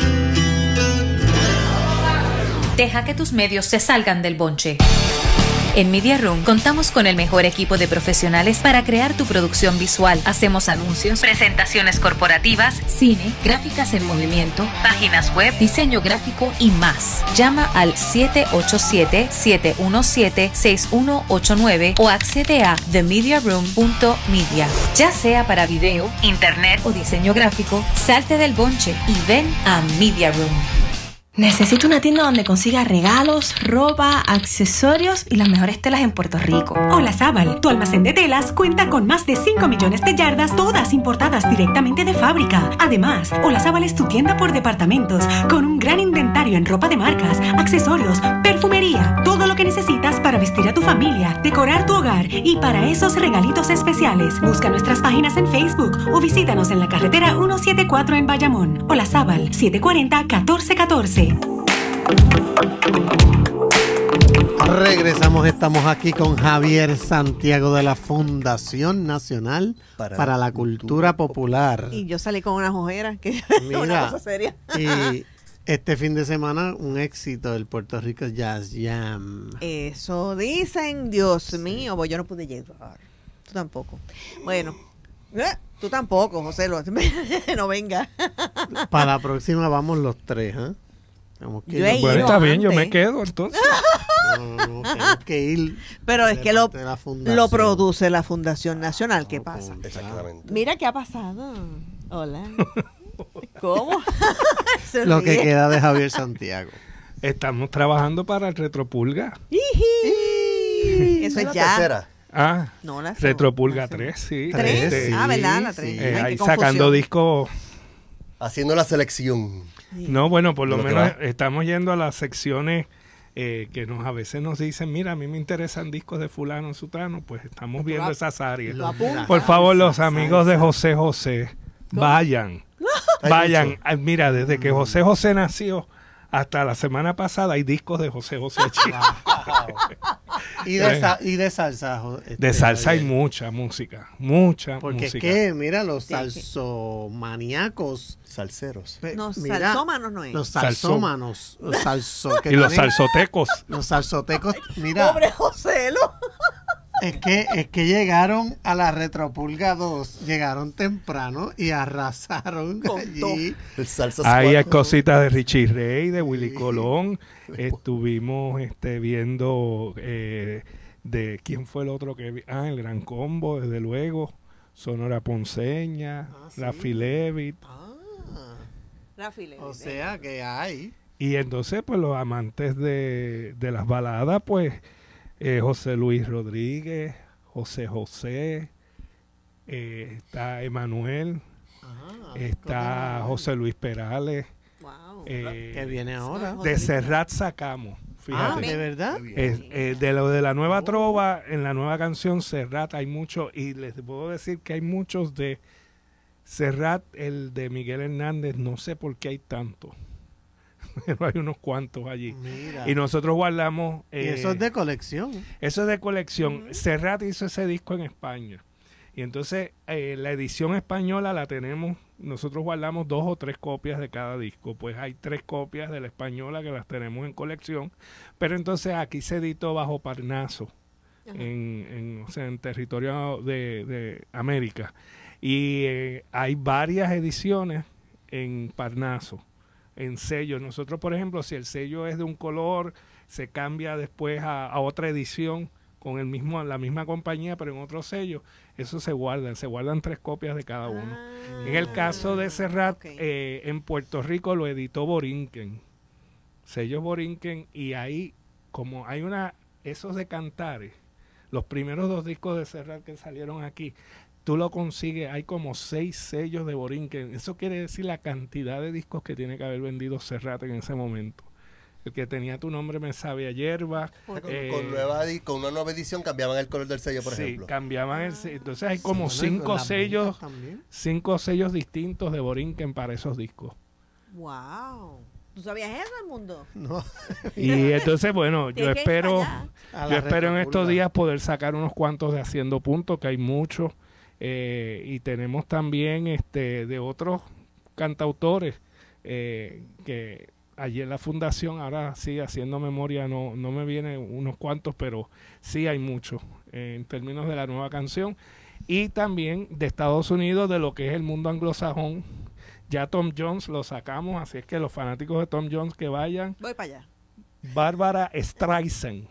Deja que tus medios se salgan del bonche. En Media Room contamos con el mejor equipo de profesionales para crear tu producción visual. Hacemos anuncios, presentaciones corporativas, cine, gráficas en movimiento, páginas web, diseño gráfico y más. Llama al siete ocho siete, siete uno siete, seis uno ocho nueve o accede a the media room punto media. Ya sea para video, internet o diseño gráfico, salte del bonche y ven a Media Room. Necesito una tienda donde consiga regalos, ropa, accesorios y las mejores telas en Puerto Rico. Hola Zabal, tu almacén de telas cuenta con más de cinco millones de yardas, todas importadas directamente de fábrica. Además, Hola Zabal es tu tienda por departamentos, con un gran inventario en ropa de marcas, accesorios, perfumería, todo lo que necesitas para vestir a tu familia, decorar tu hogar y para esos regalitos especiales. Busca nuestras páginas en Facebook o visítanos en la carretera ciento setenta y cuatro en Bayamón. Hola Zabal, siete cuarenta, catorce catorce. Regresamos, estamos aquí con Javier Santiago de la Fundación Nacional para, para la Cultura Popular. Y yo salí con unas ojeras, que Mira, una cosa seria. Y este fin de semana un éxito del Puerto Rico Jazz Jam. Eso dicen, Dios mío, pues yo no pude llegar. Tú tampoco. Bueno, eh, tú tampoco, José, lo, no venga. Para la próxima vamos los tres, ¿eh? Yo he bueno, está bien, yo me quedo entonces. No, no, tenemos que ir. Pero es que lo, lo produce la Fundación Nacional. No, ¿qué pasa? Exactamente. Mira qué ha pasado. Hola. ¿Cómo? Lo que queda de Javier Santiago. Estamos trabajando para el Retropulga. Eso es ya. Tercera. Ah, no, la Retropulga la tres, sí. ¿Tres? Este, ah, ¿verdad? La tres. Sí. Eh, ahí sacando discos. Haciendo la selección. No, bueno, por lo, lo menos estamos yendo a las secciones eh, que nos a veces nos dicen, mira, a mí me interesan discos de fulano, sutano, pues estamos viendo esas áreas. Por favor, los amigos de José José, vayan, vayan. Mira, desde que José José nació hasta la semana pasada hay discos de José José Chico. y, de sa- y de salsa. Este, de salsa hay mucha música, mucha Porque música. Porque es que, mira, los salsomaníacos. Salseros. No, mira, salsómanos no es. Los salsómanos. Los salso, que y tienen, los salsotecos. Los salsotecos, mira. Pobre José, ¿lo? Es que, es que llegaron a la Retropulga dos, llegaron temprano y arrasaron allí. El salsa Ahí hay cositas de Richie Ray, de Willy sí. Colón. Estuvimos este, viendo eh, de quién fue el otro que vi. Ah, el Gran Combo, desde luego. Sonora Ponceña, ah, sí. Rafi Levitt. Ah, Rafi Levitt. O sea que hay. Y entonces, pues los amantes de, de las baladas, pues. Eh, José Luis Rodríguez, José José, eh, está Emanuel, ah, está José Luis Perales. Wow. Eh, que viene ahora. De Serrat sacamos, fíjate. Ah, ¿de verdad? Eh, eh, de lo de la nueva trova, en la nueva canción Serrat hay mucho, y les puedo decir que hay muchos de Serrat, el de Miguel Hernández, no sé por qué hay tanto. Pero hay unos cuantos allí. Mira. Y nosotros guardamos... Eh, y eso es de colección. Eso es de colección. Uh-huh. Serrat hizo ese disco en España. Y entonces eh, la edición española la tenemos... Nosotros guardamos dos o tres copias de cada disco. Pues hay tres copias de la española que las tenemos en colección. Pero entonces aquí se editó bajo Parnaso. Uh-huh. en, en, o sea, en territorio de, de América. Y eh, hay varias ediciones en Parnaso. En sellos. Nosotros, por ejemplo, si el sello es de un color, se cambia después a, a otra edición con el mismo, la misma compañía, pero en otro sello. Eso se guardan, se guardan tres copias de cada uno. Ah, en el caso de Serrat, okay. eh, en Puerto Rico lo editó Borinquen. Sellos Borinquen, y ahí, como hay una, esos de Cantares, los primeros dos discos de Serrat que salieron aquí, tú lo consigues, hay como seis sellos de Borinquen. Eso quiere decir la cantidad de discos que tiene que haber vendido Serrat en ese momento. El que tenía Tu Nombre Me Sabe a Hierba. Con, eh, con, nueva, con una nueva edición cambiaban el color del sello, por sí, ejemplo. Sí, cambiaban el sello. Entonces hay como sí, cinco sellos, cinco sellos distintos de Borinquen para esos discos. ¡Wow! ¿Tú sabías eso, el mundo? No. Y entonces, bueno, yo espero, yo espero en estos días poder sacar unos cuantos de Haciendo Punto, que hay muchos. Eh, y tenemos también este de otros cantautores eh, que allí en la fundación, ahora sí, haciendo memoria, no, no me vienen unos cuantos, pero sí hay muchos eh, en términos de la nueva canción. Y también de Estados Unidos, de lo que es el mundo anglosajón. Ya Tom Jones lo sacamos, así es que los fanáticos de Tom Jones que vayan. Voy para allá. Bárbara Streisand.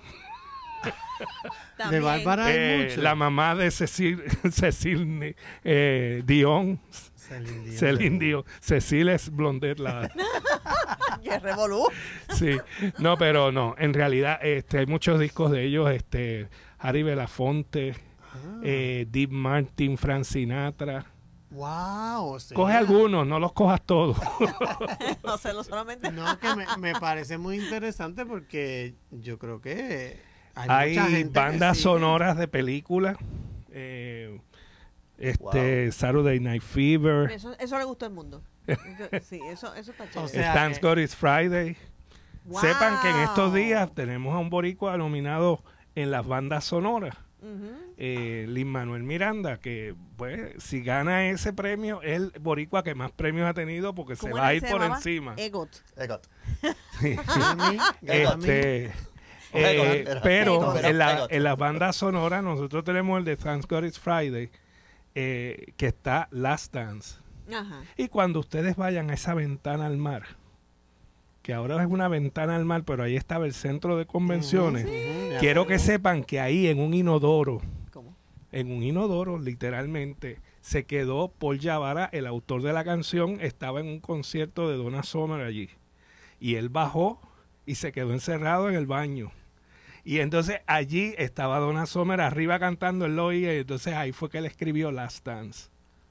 De Bárbara hay Eh, mucho. la mamá de Cecil, Cecil eh, Dion. Celine Dion. Celine Dion. Cecil es Blondet, la... ¡Qué revolú! Sí, no, pero no, en realidad este, hay muchos discos de ellos, este, Harry Belafonte, Ah. eh, Deep Martin, Frank Sinatra. Wow, o sea, Coge algunos, no los cojas todos. No sé, lo solamente. No, que me, me parece muy interesante porque yo creo que hay, Hay mucha gente que bandas sigue. sonoras de películas, eh, este, Saturday Night Fever, Eso, eso le gustó al mundo. Sí, eso, eso está chévere. O sea, Thank God It's Friday. Wow. Sepan que en estos días tenemos a un boricua nominado en las bandas sonoras. Ujú. eh, Lin-Manuel Miranda, que pues si gana ese premio, es el boricua que más premios ha tenido porque se ¿Cómo va a era ir que se por llamaba? encima. Egot. Egot. Sí. Grammy, Grammy. Este, Egot, eh, era. pero Egot. en, la, Egot. en las bandas sonoras nosotros tenemos el de Thank God It's Friday, eh, que está Last Dance. Ajá. Y cuando ustedes vayan a esa ventana al mar, que ahora es una ventana al mar, pero ahí estaba el centro de convenciones, Ujú, ya. quiero que sepan que ahí en un inodoro, ¿Cómo? en un inodoro, literalmente, se quedó Paul Yavara, el autor de la canción, estaba en un concierto de Donna Summer allí. Y él bajó y se quedó encerrado en el baño. Y entonces allí estaba Donna Summer arriba cantando, él lo oía, y entonces ahí fue que él escribió Last Dance.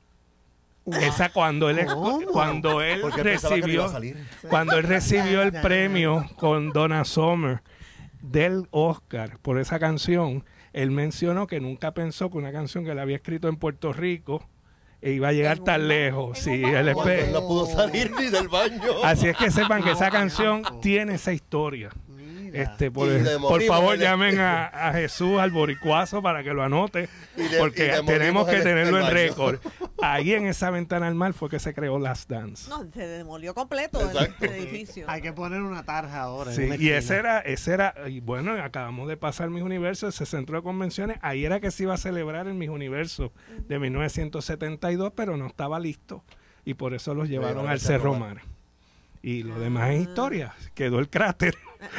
Esa cuando él ¿Cómo? cuando él Porque pensaba que no iba recibió a salir. cuando él recibió el premio con Donna Summer del Oscar por esa canción, él mencionó que nunca pensó que una canción que él había escrito en Puerto Rico e iba a llegar En tan un- lejos. en Sí, un él bajo. espe- Él no pudo salir ni del baño. Así es que sepan que esa No, canción carajo. tiene esa historia. Mira. Este, por, Y le por morimos favor, en el- llamen a, a Jesús, al boricuazo, para que lo anote, Y le- porque y le tenemos morimos que en el- tenerlo el en baño. récord. Ahí en esa ventana al mar fue que se creó Last Dance. No, se demolió completo el, Exacto. el edificio. Hay que poner una tarja ahora. en Sí, una y ese esquina. era, ese era, y bueno, acabamos de pasar Mis Universos, ese centro de convenciones, ahí era que se iba a celebrar el Mis Universos de mil novecientos setenta y dos, pero no estaba listo, y por eso los llevaron llevaron al al Cerro Cerro Mar. Mar. Y lo demás es historia, quedó el cráter,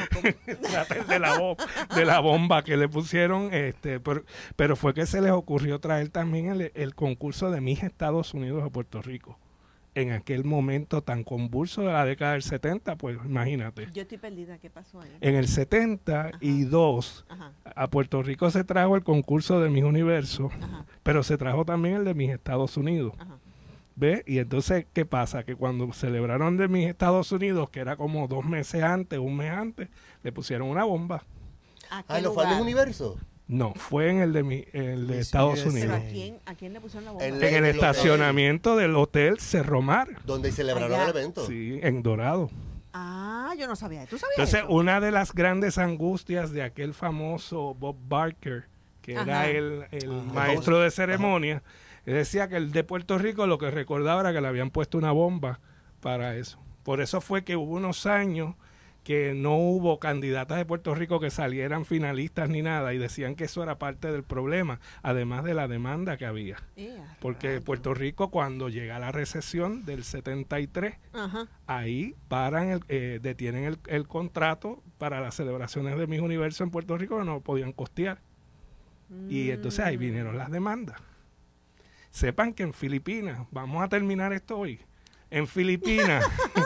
el cráter de la, bo- de la bomba que le pusieron, este, pero, pero fue que se les ocurrió traer también el, el concurso de Mis Estados Unidos a Puerto Rico. En aquel momento tan convulso de la década del setenta, pues imagínate. Yo estoy perdida. ¿Qué pasó ahí? En el setenta y dos, Ajá. a Puerto Rico se trajo el concurso de Mis Universos, Ajá. pero se trajo también el de Mis Estados Unidos. Ajá. ¿Ves? Y entonces, ¿qué pasa? Que cuando celebraron de Mis Estados Unidos, que era como dos meses antes, un mes antes, le pusieron una bomba. ¿A qué Ah, ¿lo fue al lugar? universo? No, fue en el de, mi- el de Miss Estados U S A. ¿Pero a Unidos. quién, a quién le pusieron la bomba? El- En el el estacionamiento del Hotel Cerro Mar. Donde celebraron Allá. el evento. Sí, en Dorado. Ah, yo no sabía. ¿Tú sabías Entonces, eso? una de las grandes angustias de aquel famoso Bob Barker, que Ajá. era el, el Ajá. maestro de ceremonia, él decía que el de Puerto Rico lo que recordaba era que le habían puesto una bomba para eso. Por eso fue que hubo unos años que no hubo candidatas de Puerto Rico que salieran finalistas ni nada, y decían que eso era parte del problema, además de la demanda que había. Ea, Porque rayos. Puerto Rico, cuando llega la recesión del setenta y tres, Ajá. ahí paran, el, eh, detienen el, el contrato para las celebraciones de Mis Universo en Puerto Rico, que no podían costear. Y entonces ahí vinieron las demandas. Sepan que en Filipinas, vamos a terminar esto hoy, en Filipinas,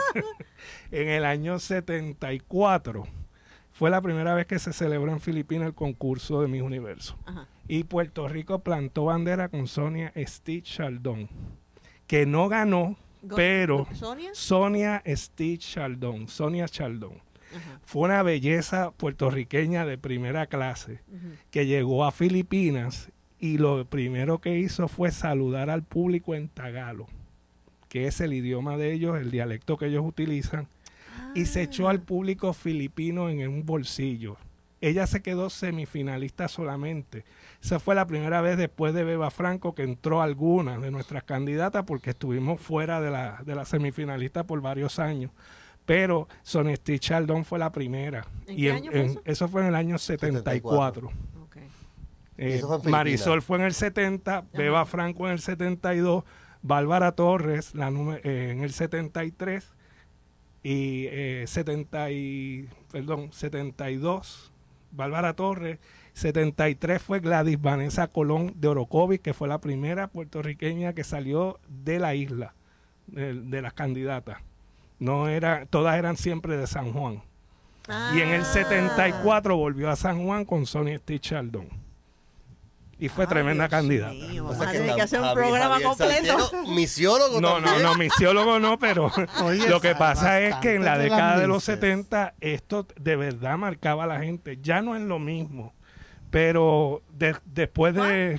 en el año setenta y cuatro, fue la primera vez que se celebró en Filipinas el concurso de Mis Universo. Ajá. Y Puerto Rico plantó bandera con Sonia Stitch Chaldón, que no ganó, Go- pero ¿Sonia? Sonia Stitch Chaldón, Sonia Chaldón, Ajá. fue una belleza puertorriqueña de primera clase Ujú. que llegó a Filipinas y lo primero que hizo fue saludar al público en tagalo, que es el idioma de ellos, el dialecto que ellos utilizan, y se echó al público filipino en un bolsillo. Ella se quedó semifinalista solamente. Esa fue la primera vez después de Beba Franco que entró alguna de nuestras candidatas, porque estuvimos fuera de la, de la semifinalista por varios años. pero Sonny Steve Chaldón fue la primera. ¿En y qué en- año fue en- eso? eso fue en el año setenta y cuatro. Okay. Eh, Y eso fue en Filipinas. Marisol fue en el setenta, Beba Franco en el setenta y dos, Bárbara Torres la nume- eh, en el setenta y tres y eh, setenta y, perdón, setenta y dos Bárbara Torres, setenta y tres fue Gladys Vanessa Colón de Orocovis, que fue la primera puertorriqueña que salió de la isla, de, de las candidatas. No era, todas eran siempre de San Juan. Y en el setenta y cuatro volvió a San Juan con Sonny Steve Chaldón. Y fue tremenda candidata. Vamos a tener que hacer un programa completo. Misiólogo No, no, también. no, misiólogo no, pero Oye, lo que sabe pasa es que en la bastante de las década de los mises. setenta esto de verdad marcaba a la gente. Ya no es lo mismo, pero de- después de...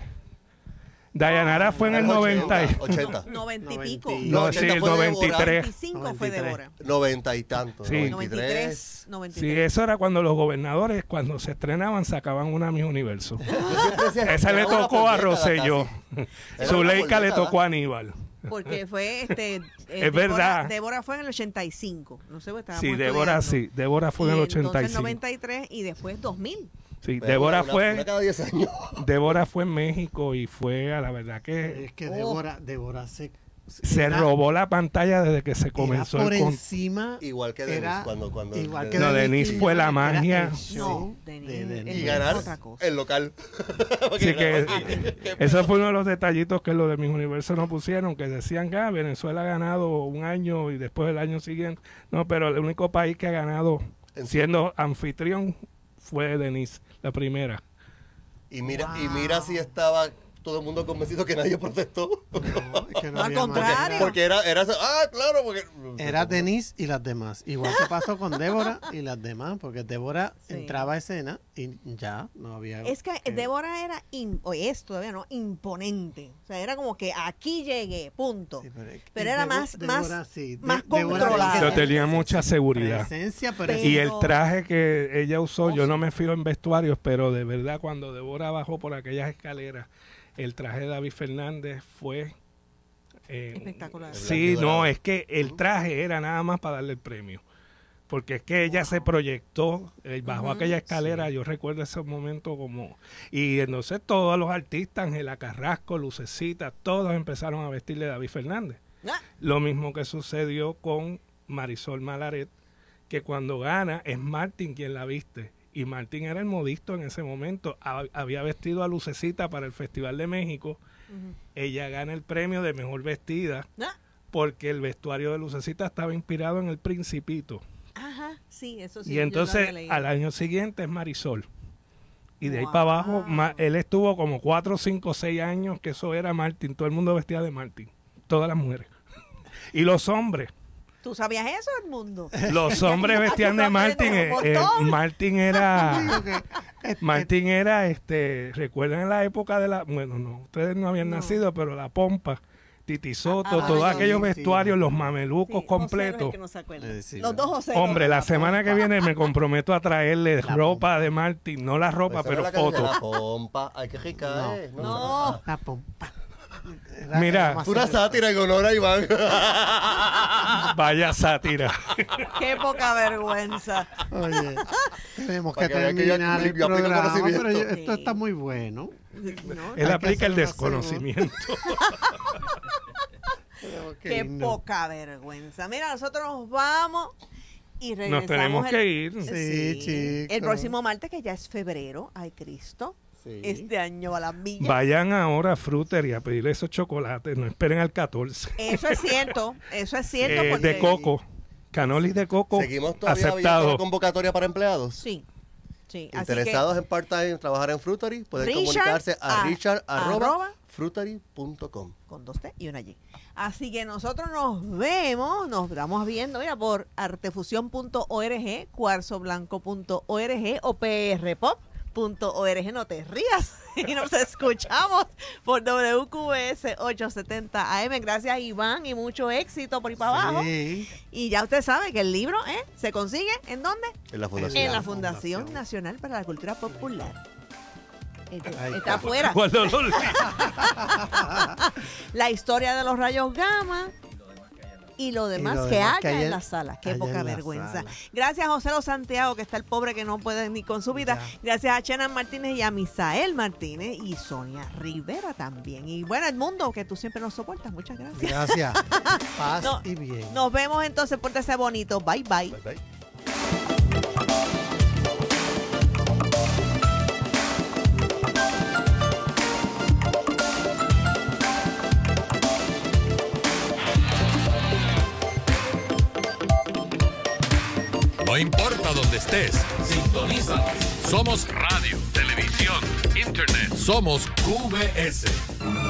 Dayanara fue en el noventa y... ochenta. noventa y pico. No, sí, el noventa y tres. veinticinco fue Débora. noventa y tanto. Sí. noventa y tres. noventa y Sí, tres. eso era cuando los gobernadores, cuando se estrenaban, sacaban una Miss Universo. decía, Esa le era una tocó a polleta Rosselló. Era Zuleika una le polleta, tocó a Aníbal. Porque fue este. eh, Es Débora- verdad. Débora fue en el ochenta y cinco. No sé, estábamos Sí, Débora estudiando. sí. Débora fue en Y el ochenta y entonces cinco. noventa y tres y después dos mil. Sí, Pero Débora una- fue... una cada diez años. Débora fue en México y fue a la verdad que Es que Oh. Débora, Débora se, se era- robó la pantalla desde que se era comenzó por el con- encima. Igual que Denise, era- cuando, cuando igual que No, Denise fue la era magia. el show No, Denise, de Denise. y es ganar otra cosa. el local. Así que eso fue uno de los detallitos que los de Mis Universo no pusieron, que decían que ah, Venezuela ha ganado un año y después el año siguiente. No, pero el único país que ha ganado En- siendo anfitrión fue Denise, la primera. Y mira, y mira si estaba todo el mundo convencido que nadie protestó. No, es que no No, al había contrario. manera. Porque era, era, ah, claro, porque... Era Denise y las demás. Igual que pasó con Débora y las demás, porque Débora Sí. entraba a escena y ya no había. Es que Débora era, im- o es todavía, ¿no? Imponente. O sea, era como que aquí llegué, punto. Sí, pero es que Pero era Debo- más, Débora, más, sí. De- más Débora controlada. sí Pero que- tenía mucha seguridad. presencia, pero Pero- Y el traje que ella usó, yo no me fío en vestuarios, pero de verdad cuando Débora bajó por aquellas escaleras, el traje de David Fernández fue... eh, Espectacular. Sí, no, es que el traje era nada más para darle el premio. Porque es que ella se proyectó, eh, bajó Ujú. aquella escalera, yo recuerdo ese momento como... Y entonces todos los artistas, Angela Carrasco, Lucecita, todos empezaron a vestirle a David Fernández. Ah, Lo mismo que sucedió con Marisol Malaret, que cuando gana es Martín quien la viste. Y Martín era el modisto en ese momento. Ha- Había vestido a Lucecita para el Festival de México. ujú. Ella gana el premio de mejor vestida Ah, porque el vestuario de Lucecita estaba inspirado en El Principito. Ajá, sí, eso sí. Y yo lo entonces había leído. al año siguiente es Marisol. Y de ahí Wow. para abajo, ma- él estuvo como cuatro, cinco, seis años que eso era Martín. Todo el mundo vestía de Martín. Todas las mujeres. Y los hombres. ¿Tú sabías eso, Edmundo? Los hombres vestían de Martín. eh, eh, Martín era, Martín era, este, recuerdan en la época de la, bueno, no, ustedes no habían nacido, pero la pompa, Titi Soto, Ah, todos sí, aquellos sí. vestuarios, los mamelucos Sí, José completos. es el que no se acuerda. Eh, sí, Los dos José. Hombre, la semana que viene me comprometo a traerle ropa de Martín, no la ropa, Esa pero era la canción de fotos. La pompa, ay, qué rica No, es. No. La pompa. Mira, más Una sátira en honor a Iván. Vaya sátira. Qué poca vergüenza. Oye, tenemos Para que que vean que yo- terminar el yo aplico programa, pero conocimiento. yo- esto Sí. está muy bueno. ¿No? Él que aplica el hacer una desconocimiento. Tenemos que Qué irnos. poca vergüenza. Mira, nosotros nos vamos y regresamos. Nos tenemos el- que ir. Sí, chicos. El próximo martes, que ya es febrero. Ay, Cristo. Sí. Este año a las millas. Vayan ahora a Frutery a pedir esos chocolates, no esperen al catorce. Eso es cierto. Eso es cierto. Eh, porque- de coco, canolis de coco Seguimos todavía abiertos aceptado. la convocatoria para empleados. Sí. Sí. Así Interesados en part-time trabajar en Frutery, pueden Richard comunicarse a a- richard arroba arroba frutery punto com. con dos T y una Y. Así que nosotros nos vemos, nos estamos viendo, mira, por artefusión punto org, cuarzo blanco punto org o p r pop punto org. No te rías. Y nos escuchamos por W Q S ochocientos setenta A M. Gracias, Iván, y mucho éxito por ahí para abajo. Sí. Y ya usted sabe que el libro ¿eh? se consigue ¿en dónde? En la fundación. En la Fundación Nacional para la Cultura Popular. Este, Ay, está afuera. Cuando lo- La historia de los rayos gamma. y lo demás, lo que demás haya que haya- en la sala. Qué haya poca en la vergüenza. sala. Gracias a José Lo Santiago, que está el pobre que no puede ni con su vida. Gracias a Chenan Martínez y a Misael Martínez y Sonia Rivera también. Y bueno, Edmundo, que tú siempre nos soportas. Muchas gracias. Gracias. Paz No, y bien. Nos vemos entonces, pórtese bonito. Bye, bye. Bye, bye. No importa dónde estés, Sintonízanos. somos radio, televisión, internet. Somos Q V S.